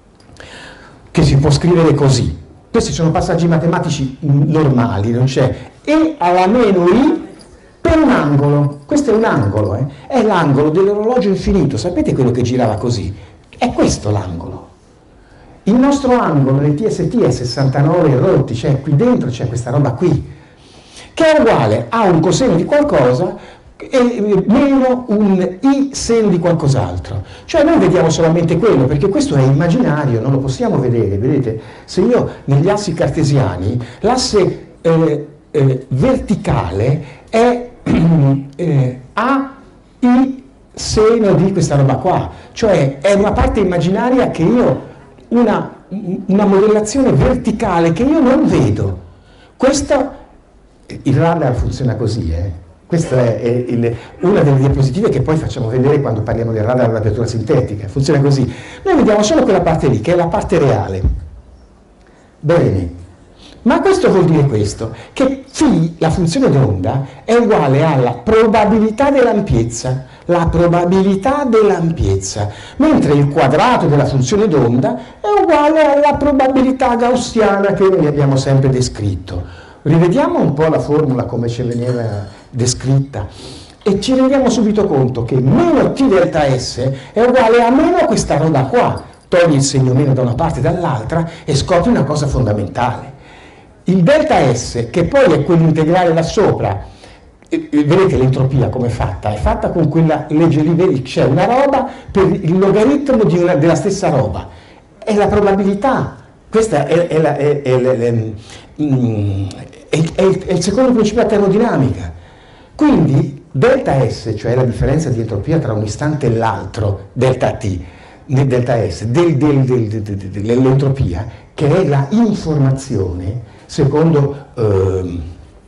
che si può scrivere così. Questi sono passaggi matematici normali, non c'è E alla meno I per un angolo. Questo è un angolo, eh? È l'angolo dell'orologio infinito, sapete quello che girava così? È questo l'angolo. Il nostro angolo nel T S T è sessantanove rotti, cioè qui dentro c'è questa roba qui, che è uguale a un coseno di qualcosa e meno un I seno di qualcos'altro. Cioè noi vediamo solamente quello, perché questo è immaginario, non lo possiamo vedere. Vedete, se io negli assi cartesiani, l'asse eh, eh, verticale è eh, A I seno di questa roba qua, cioè è una parte immaginaria che io, una, una modellazione verticale che io non vedo. Questo, il radar funziona così, eh? Questa è, è il, una delle diapositive che poi facciamo vedere quando parliamo del radar all'apertura sintetica, funziona così. Noi vediamo solo quella parte lì, che è la parte reale. Bene. Ma questo vuol dire questo, che Φ, la funzione d'onda, è uguale alla probabilità dell'ampiezza, la probabilità dell'ampiezza, mentre il quadrato della funzione d'onda è uguale alla probabilità gaussiana che noi abbiamo sempre descritto. Rivediamo un po' la formula come ci veniva descritta e ci rendiamo subito conto che meno T delta S è uguale a meno questa roba qua. togli il segno meno da una parte e dall'altra e scopri una cosa fondamentale. Il delta S, che poi è quell'integrale là sopra, e, e vedete l'entropia come è fatta? È fatta con quella legge lì, vedi, c'è una roba per il logaritmo di una, della stessa roba. È la probabilità. Questa è, è, la, è, è, è, è, è, è il secondo principio della termodinamica. Quindi delta S, cioè la differenza di entropia tra un istante e l'altro, delta T, delta S, del, del, del, del, del, dell'entropia, che è la informazione, secondo eh,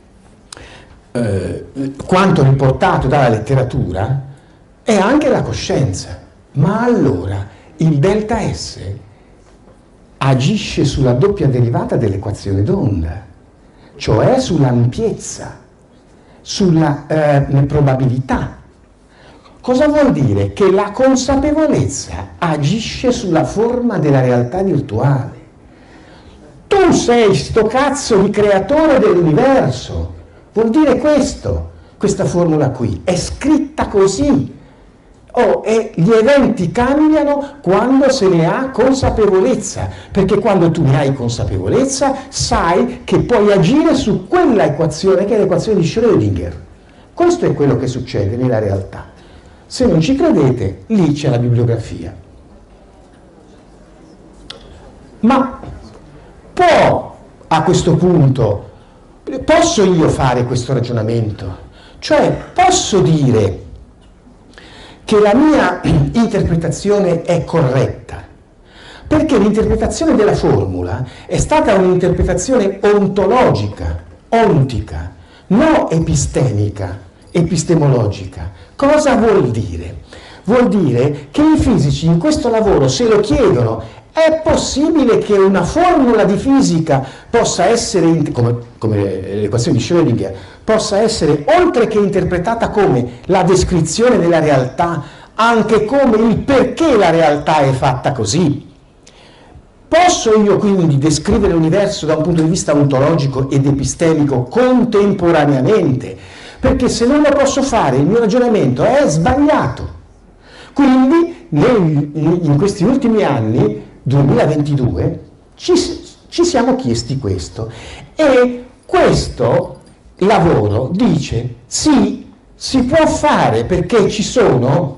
eh, quanto riportato dalla letteratura, è anche la coscienza. Ma allora il delta S agisce sulla doppia derivata dell'equazione d'onda, cioè sull'ampiezza, sulla eh, probabilità. Cosa vuol dire? Che la consapevolezza agisce sulla forma della realtà virtuale. Tu sei sto cazzo di creatore dell'universo. Vuol dire questo, questa formula qui. È scritta così. Oh, e gli eventi cambiano quando se ne ha consapevolezza, perché quando tu ne hai consapevolezza sai che puoi agire su quella equazione che è l'equazione di Schrödinger. Questo è quello che succede nella realtà. Se non ci credete, lì c'è la bibliografia. Ma può a questo punto, posso io fare questo ragionamento? Cioè posso dire che la mia interpretazione è corretta, perché l'interpretazione della formula è stata un'interpretazione ontologica, ontica, non epistemica, epistemologica. Cosa vuol dire? Vuol dire che i fisici in questo lavoro se lo chiedono: è possibile che una formula di fisica possa essere, come, come l'equazione di Schrödinger, possa essere, oltre che interpretata come la descrizione della realtà, anche come il perché la realtà è fatta così? Posso io quindi descrivere l'universo da un punto di vista ontologico ed epistemico contemporaneamente? Perché se non lo posso fare il mio ragionamento è sbagliato. Quindi nel, in questi ultimi anni, duemilaventidue, ci, ci siamo chiesti questo, e questo lavoro dice sì, si può fare perché ci sono,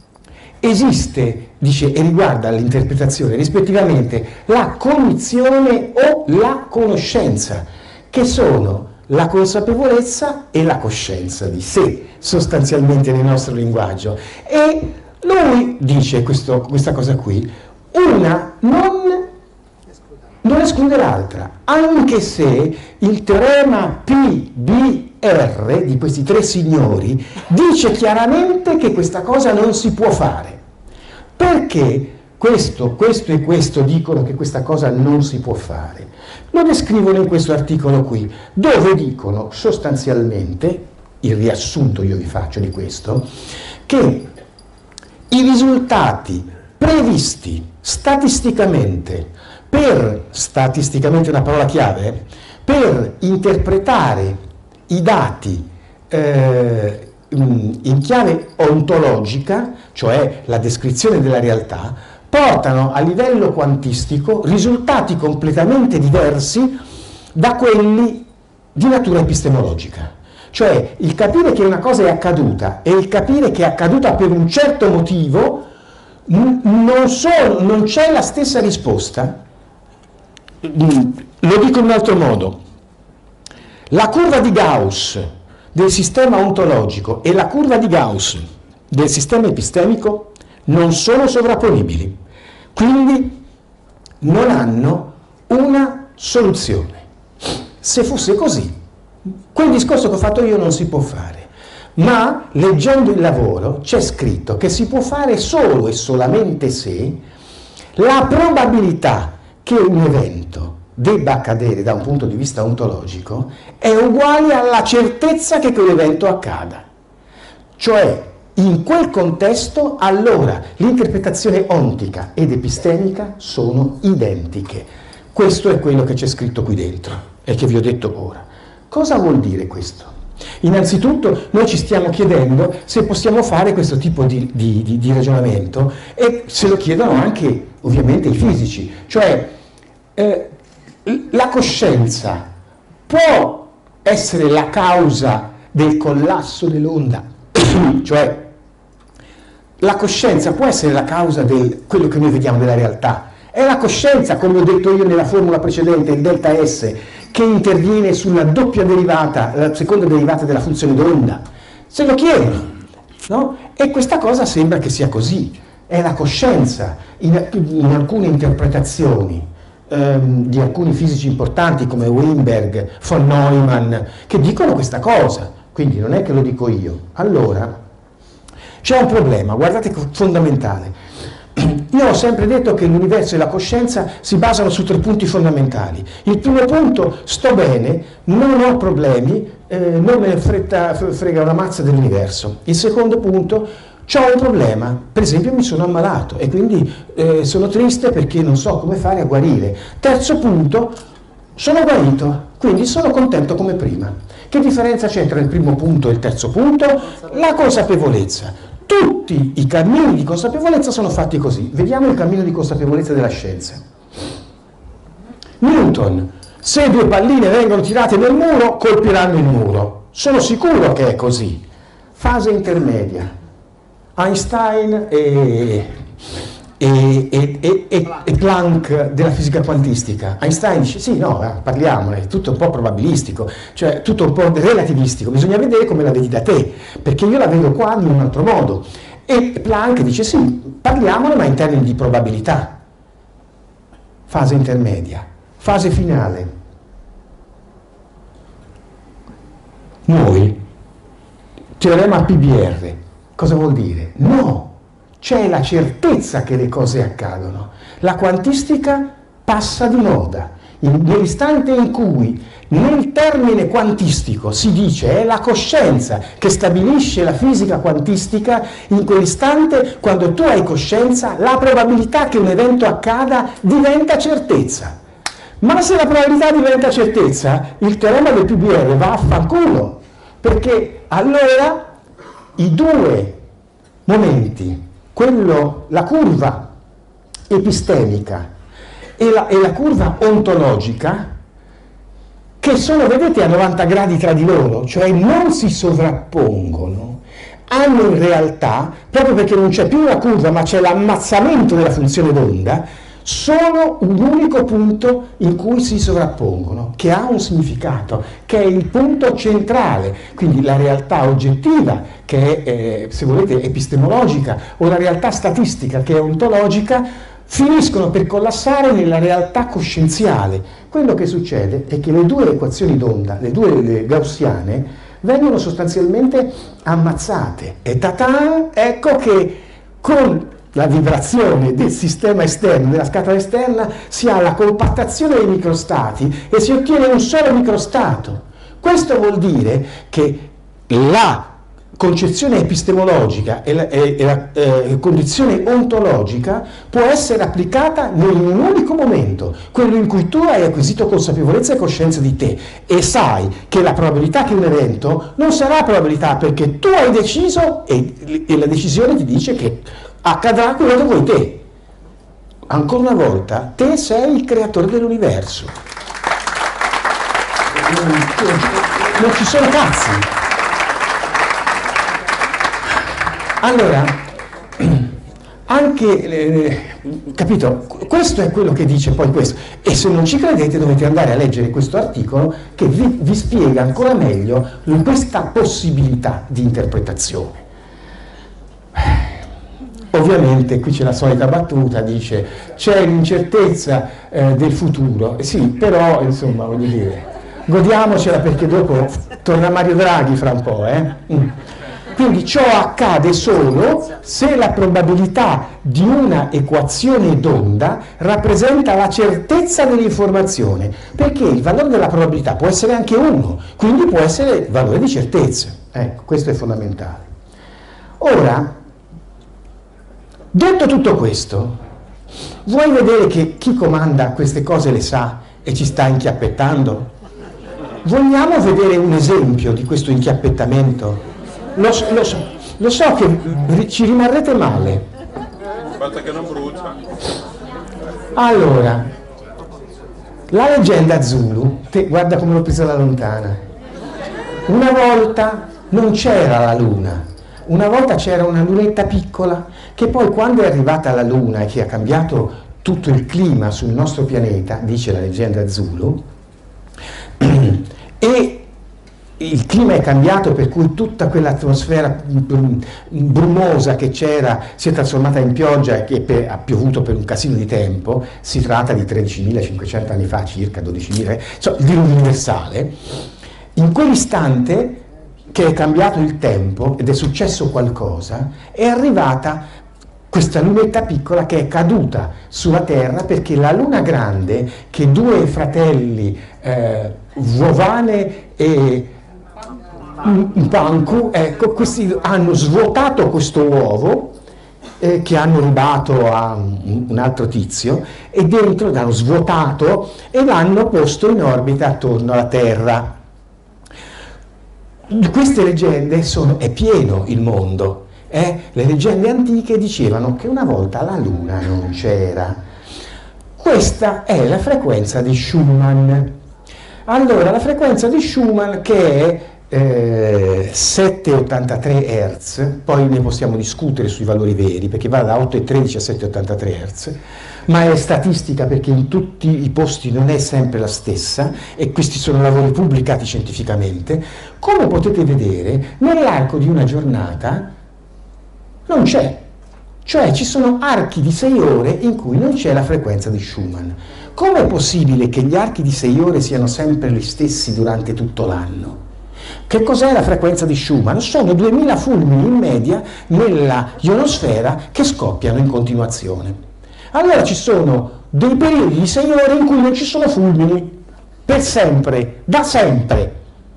esiste, dice, e riguarda l'interpretazione rispettivamente la cognizione o la conoscenza, che sono la consapevolezza e la coscienza di sé, sostanzialmente nel nostro linguaggio. E lui dice questo, questa cosa qui: una non, non esclude l'altra, anche se il teorema P B R di questi tre signori dice chiaramente che questa cosa non si può fare. Perché questo, questo e questo dicono che questa cosa non si può fare? Lo descrivono in questo articolo qui, dove dicono sostanzialmente, il riassunto io vi faccio di questo, che i risultati previsti statisticamente, per, statisticamente è una parola chiave, per interpretare i dati eh, in chiave ontologica, cioè la descrizione della realtà, portano a livello quantistico risultati completamente diversi da quelli di natura epistemologica. Cioè il capire che una cosa è accaduta e il capire che è accaduta per un certo motivo non, sono, non c'è la stessa risposta. Lo dico in un altro modo: la curva di Gauss del sistema ontologico e la curva di Gauss del sistema epistemico non sono sovrapponibili, quindi non hanno una soluzione. Se fosse così, quel discorso che ho fatto io non si può fare. Ma leggendo il lavoro c'è scritto che si può fare solo e solamente se la probabilità che un evento debba accadere da un punto di vista ontologico è uguale alla certezza che quell'evento accada. Cioè, in quel contesto, allora l'interpretazione ontica ed epistemica sono identiche. Questo è quello che c'è scritto qui dentro e che vi ho detto ora. Cosa vuol dire questo? Innanzitutto noi ci stiamo chiedendo se possiamo fare questo tipo di, di, di, di ragionamento, e se lo chiedono anche ovviamente i fisici, cioè eh, la coscienza può essere la causa del collasso dell'onda, cioè la coscienza può essere la causa di quello che noi vediamo della realtà. È la coscienza, come ho detto io nella formula precedente, il delta S, che interviene sulla doppia derivata, la seconda derivata della funzione d'onda. Se lo chiedono, no? E questa cosa sembra che sia così. È la coscienza, in, in alcune interpretazioni ehm, di alcuni fisici importanti come Weinberg, von Neumann, che dicono questa cosa. Quindi non è che lo dico io. Allora, c'è un problema, guardate, fondamentale. Io ho sempre detto che l'universo e la coscienza si basano su tre punti fondamentali. Il primo punto, sto bene, non ho problemi, eh, non me ne fretta, frega una mazza dell'universo. Il secondo punto, ho un problema, per esempio mi sono ammalato e quindi eh, sono triste perché non so come fare a guarire. Terzo punto, sono guarito, quindi sono contento come prima. Che differenza c'è tra il primo punto e il terzo punto? La consapevolezza. Tutti i cammini di consapevolezza sono fatti così. Vediamo il cammino di consapevolezza della scienza. Newton, se due palline vengono tirate nel muro, colpiranno il muro. Sono sicuro che è così. Fase intermedia. Einstein e, e, e, e, e Planck della fisica quantistica. Einstein dice sì, no, parliamone, è tutto un po' probabilistico, cioè tutto un po' relativistico, bisogna vedere come la vedi da te, perché io la vedo qua in un altro modo. E Planck dice sì, parliamone ma in termini di probabilità. Fase intermedia. Fase finale. Noi, teorema P B R, cosa vuol dire? No! C'è la certezza che le cose accadono. La quantistica passa di moda. Nell'istante in cui nel termine quantistico si dice è la coscienza che stabilisce la fisica quantistica, in quell'istante, quando tu hai coscienza, la probabilità che un evento accada diventa certezza. Ma se la probabilità diventa certezza, il teorema del P B R va a fanculo, perché allora i due momenti, quello, la curva epistemica e la, e la curva ontologica, che sono, vedete, a novanta gradi tra di loro, cioè non si sovrappongono, hanno in realtà, proprio perché non c'è più la curva ma c'è l'ammazzamento della funzione d'onda, solo un unico punto in cui si sovrappongono, che ha un significato, che è il punto centrale, quindi la realtà oggettiva, che è, eh, se volete, epistemologica, o la realtà statistica, che è ontologica, finiscono per collassare nella realtà coscienziale. Quello che succede è che le due equazioni d'onda, le due le gaussiane, vengono sostanzialmente ammazzate. E tata, ecco che con la vibrazione del sistema esterno, della scatola esterna, si ha la compattazione dei microstati e si ottiene un solo microstato. Questo vuol dire che la concezione epistemologica e la, e, e la eh, condizione ontologica può essere applicata in un unico momento, quello in cui tu hai acquisito consapevolezza e coscienza di te e sai che la probabilità che un evento non sarà probabilità perché tu hai deciso e, e la decisione ti dice che accadrà quello che vuoi te. Ancora una volta, te sei il creatore dell'universo. Non ci sono cazzi. Allora, anche, eh, capito, questo è quello che dice poi questo. E se non ci credete dovete andare a leggere questo articolo che vi, vi spiega ancora meglio questa possibilità di interpretazione. Ovviamente qui c'è la solita battuta, dice c'è l'incertezza eh, del futuro, sì, però insomma voglio dire, godiamocela perché dopo torna Mario Draghi fra un po', eh? Mm. Quindi ciò accade solo se la probabilità di una equazione d'onda rappresenta la certezza dell'informazione, perché il valore della probabilità può essere anche uno, quindi può essere il valore di certezza. Ecco, questo è fondamentale. Ora, detto tutto questo, vuoi vedere che chi comanda queste cose le sa e ci sta inchiappettando? Vogliamo vedere un esempio di questo inchiappettamento? Lo, lo, so, lo so che ci rimarrete male. Basta che non brucia. Allora, la leggenda Zulu, te, guarda come l'ho presa da lontana. Una volta non c'era la luna, una volta c'era una lunetta piccola che poi quando è arrivata la luna e che ha cambiato tutto il clima sul nostro pianeta, dice la leggenda Zulu, e il clima è cambiato per cui tutta quell'atmosfera brumosa che c'era si è trasformata in pioggia e che per, ha piovuto per un casino di tempo, si tratta di tredicimilacinquecento anni fa, circa dodicimila, insomma il diluvio universale. In quell'istante che è cambiato il tempo ed è successo qualcosa, è arrivata questa lunetta piccola che è caduta sulla Terra perché la luna grande, che due fratelli, eh, Vovane e Mpanku, ecco, questi hanno svuotato questo uovo eh, che hanno rubato a un, un altro tizio e dentro l'hanno svuotato e l'hanno posto in orbita attorno alla Terra. Di queste leggende sono, è pieno il mondo. Eh? Le leggende antiche dicevano che una volta la Luna non c'era. Questa è la frequenza di Schumann. Allora, la frequenza di Schumann, che è eh, sette virgola ottantatré hertz, poi ne possiamo discutere sui valori veri, perché va da otto virgola tredici a sette virgola ottantatré hertz, ma è statistica perché in tutti i posti non è sempre la stessa, e questi sono lavori pubblicati scientificamente. Come potete vedere, nell'arco di una giornata non c'è, cioè ci sono archi di sei ore in cui non c'è la frequenza di Schumann. Com'è possibile che gli archi di sei ore siano sempre gli stessi durante tutto l'anno? Che cos'è la frequenza di Schumann? Sono duemila fulmini in media nella ionosfera che scoppiano in continuazione. Allora ci sono dei periodi di sei ore in cui non ci sono fulmini, per sempre, da sempre.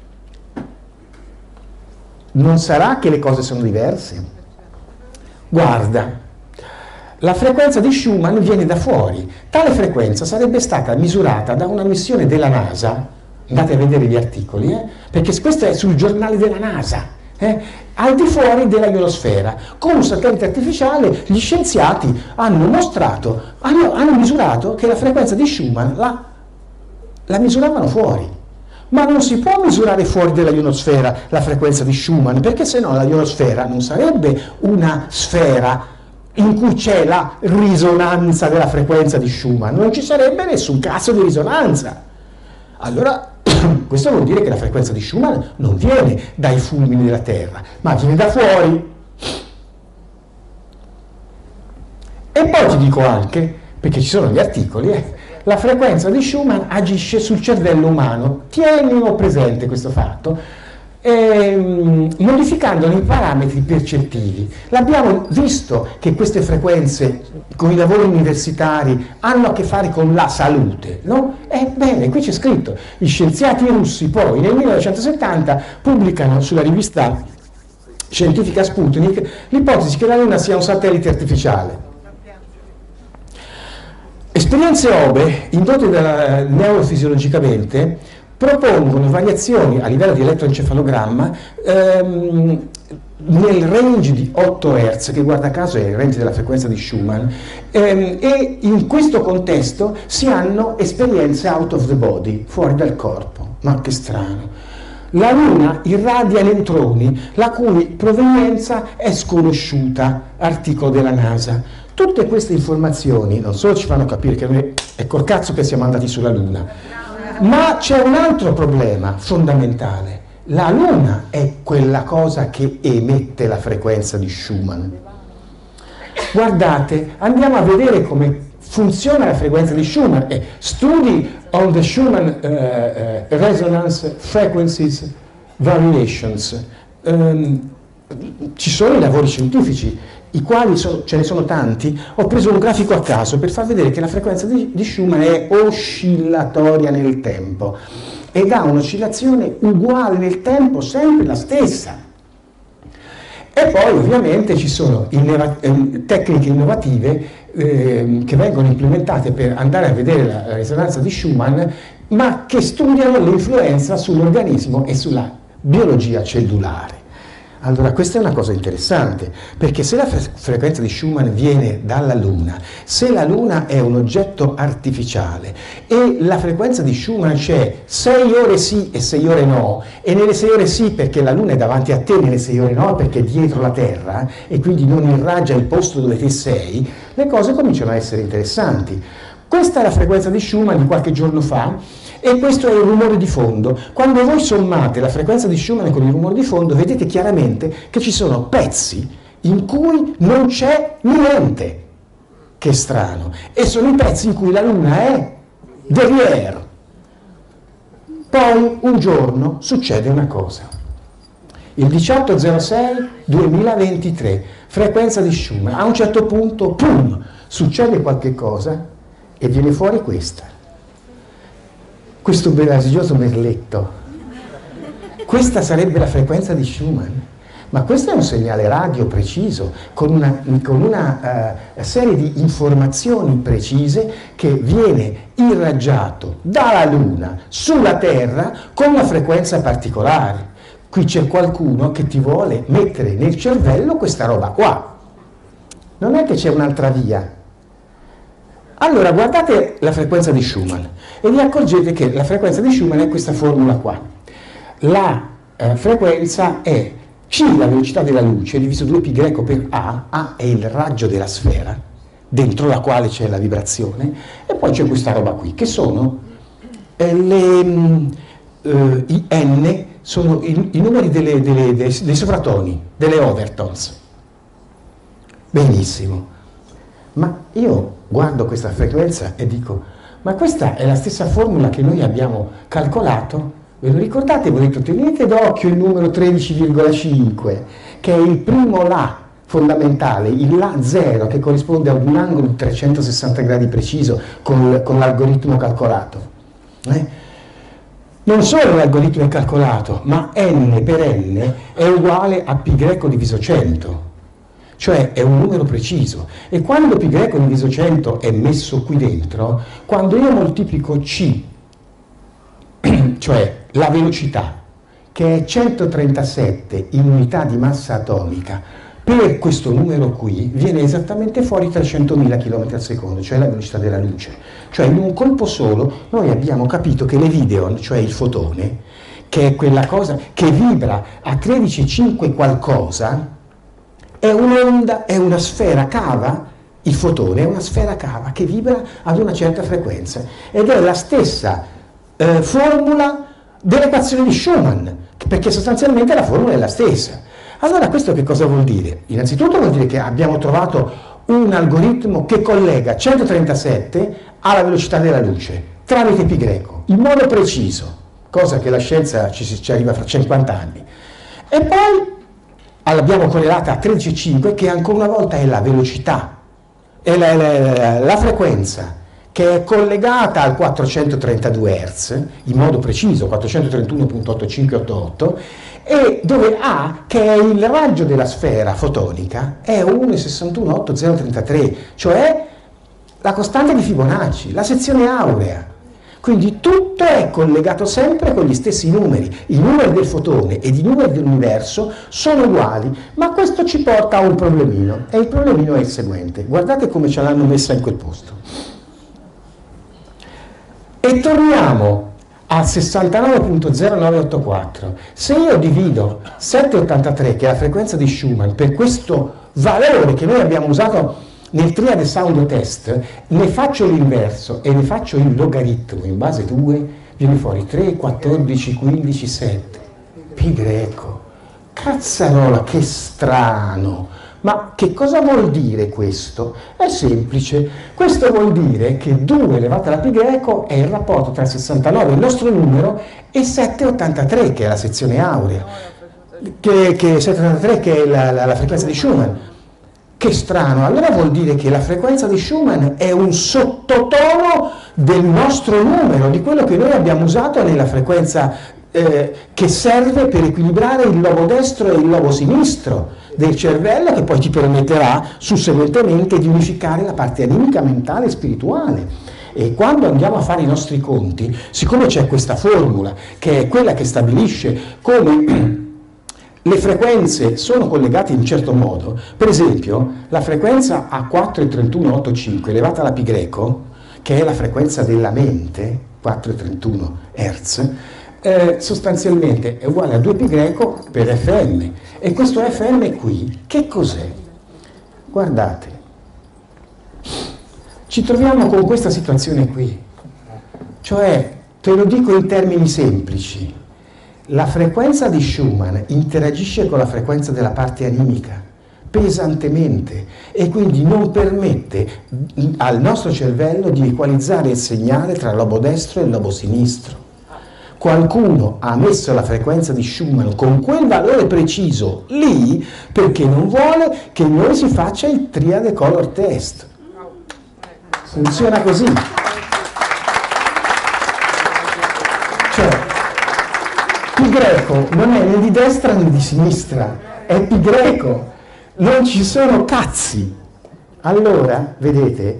Non sarà che le cose sono diverse? Guarda, la frequenza di Schumann viene da fuori. Tale frequenza sarebbe stata misurata da una missione della NASA, andate a vedere gli articoli, eh? Perché questo è sul giornale della NASA, eh? Al di fuori della ionosfera. Con un satellite artificiale gli scienziati hanno mostrato, hanno, hanno misurato che la frequenza di Schumann la, la misuravano fuori. Ma non si può misurare fuori dalla ionosfera la frequenza di Schumann, perché sennò la ionosfera non sarebbe una sfera in cui c'è la risonanza della frequenza di Schumann, non ci sarebbe nessun cazzo di risonanza. Allora, questo vuol dire che la frequenza di Schumann non viene dai fulmini della Terra, ma viene da fuori. E poi ti dico anche, perché ci sono gli articoli, eh, la frequenza di Schumann agisce sul cervello umano. Tienilo presente questo fatto, ehm, modificandone i parametri percettivi. L'abbiamo visto che queste frequenze con i lavori universitari hanno a che fare con la salute, no? Ebbene, qui c'è scritto, gli scienziati russi poi nel millenovecentosettanta pubblicano sulla rivista scientifica Sputnik l'ipotesi che la Luna sia un satellite artificiale. Esperienze O B E indotte da, neurofisiologicamente propongono variazioni a livello di elettroencefalogramma ehm, nel range di otto hertz, che guarda caso è il range della frequenza di Schumann, ehm, e in questo contesto si hanno esperienze out of the body, fuori dal corpo. Ma che strano! La Luna irradia elettroni la cui provenienza è sconosciuta, articolo della NASA. Tutte queste informazioni non solo ci fanno capire che noi è col cazzo che siamo andati sulla Luna, ma c'è un altro problema fondamentale. La Luna è quella cosa che emette la frequenza di Schumann. Guardate, andiamo a vedere come funziona la frequenza di Schumann. Eh, studi on the Schumann uh, uh, resonance frequencies variations. Um, ci sono i lavori scientifici, i quali sono, ce ne sono tanti. Ho preso un grafico a caso per far vedere che la frequenza di, di Schumann è oscillatoria nel tempo ed ha un'oscillazione uguale nel tempo, sempre la stessa. E poi ovviamente ci sono innova- eh, tecniche innovative eh, che vengono implementate per andare a vedere la, la risonanza di Schumann ma che studiano l'influenza sull'organismo e sulla biologia cellulare. Allora, questa è una cosa interessante, perché se la fre- frequenza di Schumann viene dalla Luna, se la Luna è un oggetto artificiale e la frequenza di Schumann c'è sei ore sì e sei ore no, e nelle sei ore sì perché la Luna è davanti a te, nelle sei ore no perché è dietro la Terra e quindi non irraggia il posto dove te sei, le cose cominciano a essere interessanti. Questa è la frequenza di Schumann di qualche giorno fa. E questo è il rumore di fondo. Quando voi sommate la frequenza di Schumann con il rumore di fondo, vedete chiaramente che ci sono pezzi in cui non c'è niente. Che strano. E sono i pezzi in cui la Luna è derrière. Poi un giorno succede una cosa. Il diciotto zero sei duemilaventitré, frequenza di Schumann. A un certo punto, pum, succede qualche cosa e viene fuori questa. Questo meraviglioso merletto. Questa sarebbe la frequenza di Schumann, ma questo è un segnale radio preciso, con una, con una uh, serie di informazioni precise che viene irraggiato dalla Luna sulla Terra con una frequenza particolare. Qui c'è qualcuno che ti vuole mettere nel cervello questa roba qua. Non è che c'è un'altra via. Allora, guardate la frequenza di Schumann e vi accorgete che la frequenza di Schumann è questa formula qua. La eh, frequenza è C, la velocità della luce, diviso due pi greco per A. A è il raggio della sfera, dentro la quale c'è la vibrazione, e poi c'è questa roba qui, che sono eh, le, mh, eh, i N, sono i, i numeri delle, delle, dei, dei sovratoni, delle overtones. Benissimo. Ma io guardo questa frequenza e dico, ma questa è la stessa formula che noi abbiamo calcolato? Ve lo ricordate? Vi ho detto, tenete d'occhio il numero tredici virgola cinque, che è il primo La fondamentale, il La zero, che corrisponde ad un angolo di trecentosessanta gradi preciso con, con l'algoritmo calcolato. Eh? Non solo l'algoritmo è calcolato, ma N per N è uguale a pi greco diviso cento. Cioè è un numero preciso, e quando pi greco diviso cento è messo qui dentro, quando io moltiplico C, cioè la velocità, che è centotrentasette in unità di massa atomica, per questo numero qui viene esattamente fuori trecentomila chilometri al secondo, cioè la velocità della luce. Cioè in un colpo solo noi abbiamo capito che l'evideon, cioè il fotone, che è quella cosa che vibra a tredici virgola cinque qualcosa, è un'onda, è una sfera cava, il fotone è una sfera cava che vibra ad una certa frequenza ed è la stessa eh, formula dell'equazione di Schumann, perché sostanzialmente la formula è la stessa. Allora questo che cosa vuol dire? Innanzitutto vuol dire che abbiamo trovato un algoritmo che collega centotrentasette alla velocità della luce tramite pi greco, in modo preciso, cosa che la scienza ci, ci arriva fra cinquanta anni. E poi l'abbiamo correlata a tredici virgola cinque, che ancora una volta è la velocità, è la, la, la frequenza che è collegata al quattrocentotrentadue hertz, in modo preciso, quattrocentotrentuno virgola ottocinquecentottantotto, e dove A, che è il raggio della sfera fotonica, è uno virgola sessantuno ottocentotrentantre, cioè la costante di Fibonacci, la sezione aurea. Quindi tutto è collegato sempre con gli stessi numeri. I numeri del fotone ed i numeri dell'universo sono uguali, ma questo ci porta a un problemino, e il problemino è il seguente. Guardate come ce l'hanno messa in quel posto. E torniamo al sessantanove virgola zero nove otto quattro. Se io divido settecentoottantatré, che è la frequenza di Schumann, per questo valore che noi abbiamo usato nel triade sound test, ne faccio l'inverso e ne faccio il logaritmo in base due, viene fuori tre, quattordici, quindici, sette. Pi greco. Cazzarola, che strano! Ma che cosa vuol dire questo? È semplice. Questo vuol dire che due elevato alla pi greco è il rapporto tra sessantanove, il nostro numero, e settecentoottantatré, che è la sezione aurea, che, che settecentoottantatré che è la, la, la frequenza di Schumann. Che strano, allora vuol dire che la frequenza di Schumann è un sottotono del nostro numero, di quello che noi abbiamo usato nella frequenza eh, che serve per equilibrare il lobo destro e il lobo sinistro del cervello, che poi ti permetterà susseguentemente di unificare la parte animica, mentale e spirituale. E quando andiamo a fare i nostri conti, siccome c'è questa formula, che è quella che stabilisce come le frequenze sono collegate in un certo modo, per esempio la frequenza a quattro virgola trentuno otto cinque elevata alla pi greco, che è la frequenza della mente, quattro virgola trentuno hertz, eh, sostanzialmente è uguale a due pi greco per F M. E questo F M qui, che cos'è? Guardate, ci troviamo con questa situazione qui, cioè, te lo dico in termini semplici, la frequenza di Schumann interagisce con la frequenza della parte animica pesantemente e quindi non permette al nostro cervello di equalizzare il segnale tra il lobo destro e il lobo sinistro. Qualcuno ha messo la frequenza di Schumann con quel valore preciso lì perché non vuole che noi si faccia il triade color test. Funziona così. Cioè, pi greco non è né di destra né di sinistra, è pi greco, non ci sono cazzi. Allora, vedete,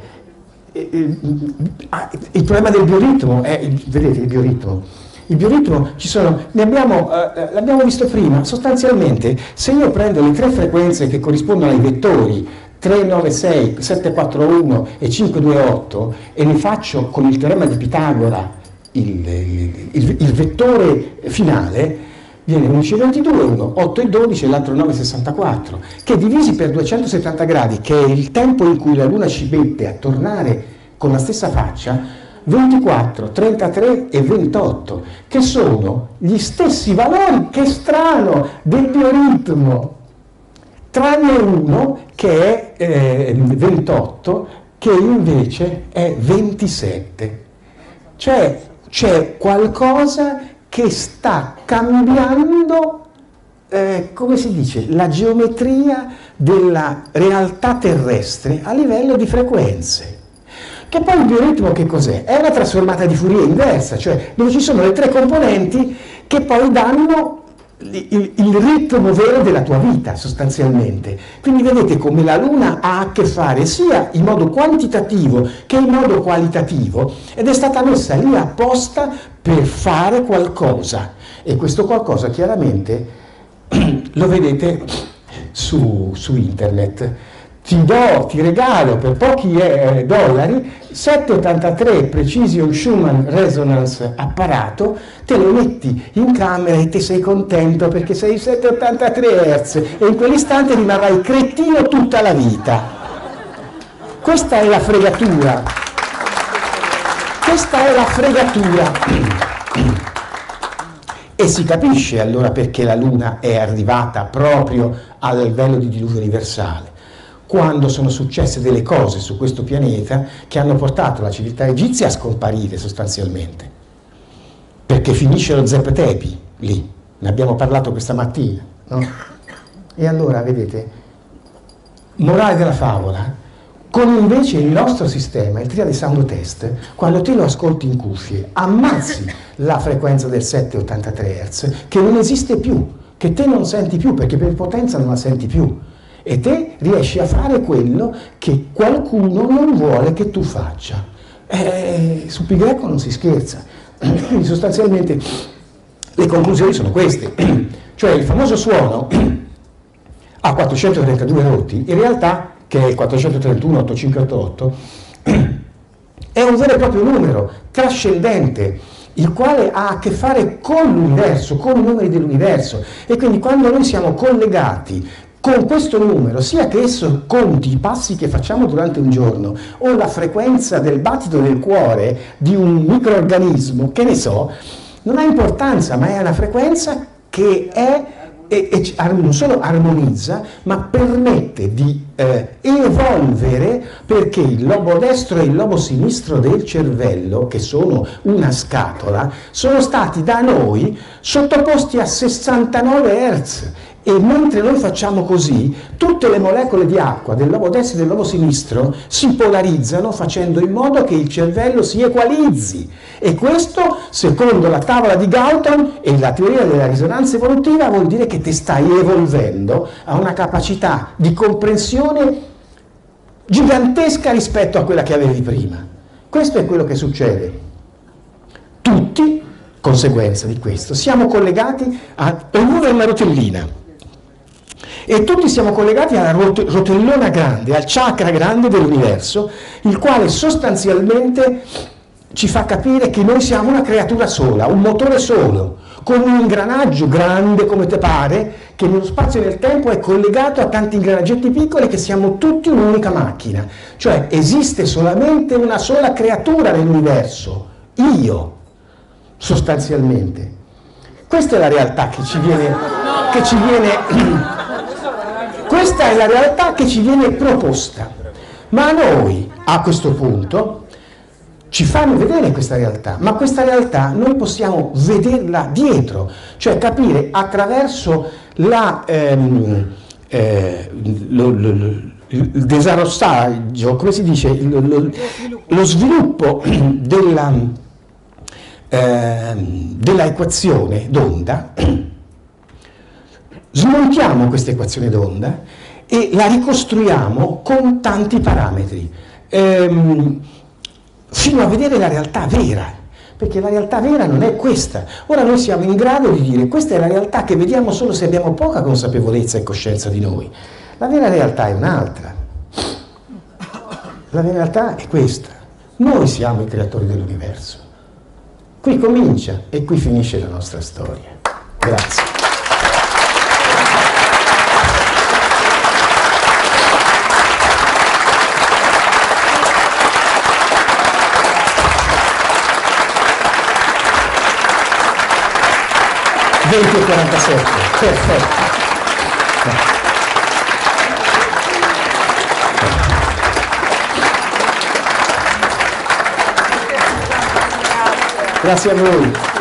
il problema del bioritmo è, il, vedete il bioritmo, il bioritmo ci sono, ne abbiamo, eh, l'abbiamo visto prima, sostanzialmente se io prendo le tre frequenze che corrispondono ai vettori tre nove sei, sette quattro uno e cinque due otto e ne faccio con il teorema di Pitagora Il, il, il vettore finale, viene undici e ventidue, uno otto e dodici e l'altro nove e sessantaquattro, che divisi per duecentosettanta gradi, che è il tempo in cui la Luna ci mette a tornare con la stessa faccia, ventiquattro, trentatré e ventotto, che sono gli stessi valori, che strano, del bioritmo, tranne uno che è eh, ventotto, che invece è ventisette. Cioè, c'è qualcosa che sta cambiando, eh, come si dice, la geometria della realtà terrestre a livello di frequenze. Che poi il bioritmo che cos'è? È una trasformata di Fourier inversa, cioè dove ci sono le tre componenti che poi danno il, il ritmo vero della tua vita sostanzialmente. Quindi vedete come la Luna ha a che fare sia in modo quantitativo che in modo qualitativo ed è stata messa lì apposta per fare qualcosa e questo qualcosa chiaramente lo vedete su, su internet. Ti do, ti regalo per pochi eh, dollari settecentoottantatré Precision Schumann Resonance apparato, te lo metti in camera e te sei contento perché sei settecentoottantatré hertz e in quell'istante rimarrai cretino tutta la vita. Questa è la fregatura. Questa è la fregatura. E si capisce allora perché la Luna è arrivata proprio al livello di diluvio universale. Quando sono successe delle cose su questo pianeta che hanno portato la civiltà egizia a scomparire sostanzialmente, perché finisce lo Zep Tepi lì, ne abbiamo parlato questa mattina, no? E allora vedete, morale della favola, come invece il nostro sistema, il triade sound test, quando te lo ascolti in cuffie, ammazzi la frequenza del settecentoottantatré hertz che non esiste più, che te non senti più perché per potenza non la senti più. E te riesci a fare quello che qualcuno non vuole che tu faccia. Eh, su pi greco non si scherza. Quindi sostanzialmente le conclusioni sono queste. Cioè il famoso suono a quattrocentotrentadue roti, in realtà, che è il quattrocentotrentuno ottocentocinquantotto, è un vero e proprio numero trascendente, il quale ha a che fare con l'universo, con i numeri dell'universo. E quindi quando noi siamo collegati con questo numero, sia che esso conti i passi che facciamo durante un giorno o la frequenza del battito del cuore di un microorganismo, che ne so, non ha importanza, ma è una frequenza che è, e, e non solo armonizza, ma permette di eh, evolvere, perché il lobo destro e il lobo sinistro del cervello, che sono una scatola, sono stati da noi sottoposti a sessantanove hertz. E mentre noi facciamo così, tutte le molecole di acqua del lobo destro e del lobo sinistro si polarizzano facendo in modo che il cervello si equalizzi. E questo, secondo la tavola di Galton e la teoria della risonanza evolutiva, vuol dire che ti stai evolvendo a una capacità di comprensione gigantesca rispetto a quella che avevi prima. Questo è quello che succede. Tutti, conseguenza di questo, siamo collegati a ognuno è una rotellina e tutti siamo collegati alla rot- rotellona grande, al chakra grande dell'universo, il quale sostanzialmente ci fa capire che noi siamo una creatura sola, un motore solo, con un ingranaggio grande come te pare, che nello spazio e nel tempo è collegato a tanti ingranaggetti piccoli, che siamo tutti un'unica macchina. Cioè esiste solamente una sola creatura nell'universo, io, sostanzialmente. Questa è la realtà che ci viene, che ci viene questa è la realtà che ci viene proposta. Ma a noi, a questo punto, ci fanno vedere questa realtà, ma questa realtà noi possiamo vederla dietro, cioè capire attraverso la, ehm, eh, lo, lo, lo, il desarrossaggio, come si dice, lo, lo, lo sviluppo della, eh, della equazione d'onda. Smontiamo questa equazione d'onda e la ricostruiamo con tanti parametri. Ehm, fino a vedere la realtà vera, perché la realtà vera non è questa. Ora noi siamo in grado di dire questa è la realtà che vediamo solo se abbiamo poca consapevolezza e coscienza di noi. La vera realtà è un'altra. La vera realtà è questa. Noi siamo i creatori dell'universo. Qui comincia e qui finisce la nostra storia. Grazie. venti e quarantasette, perfetto. Grazie a voi.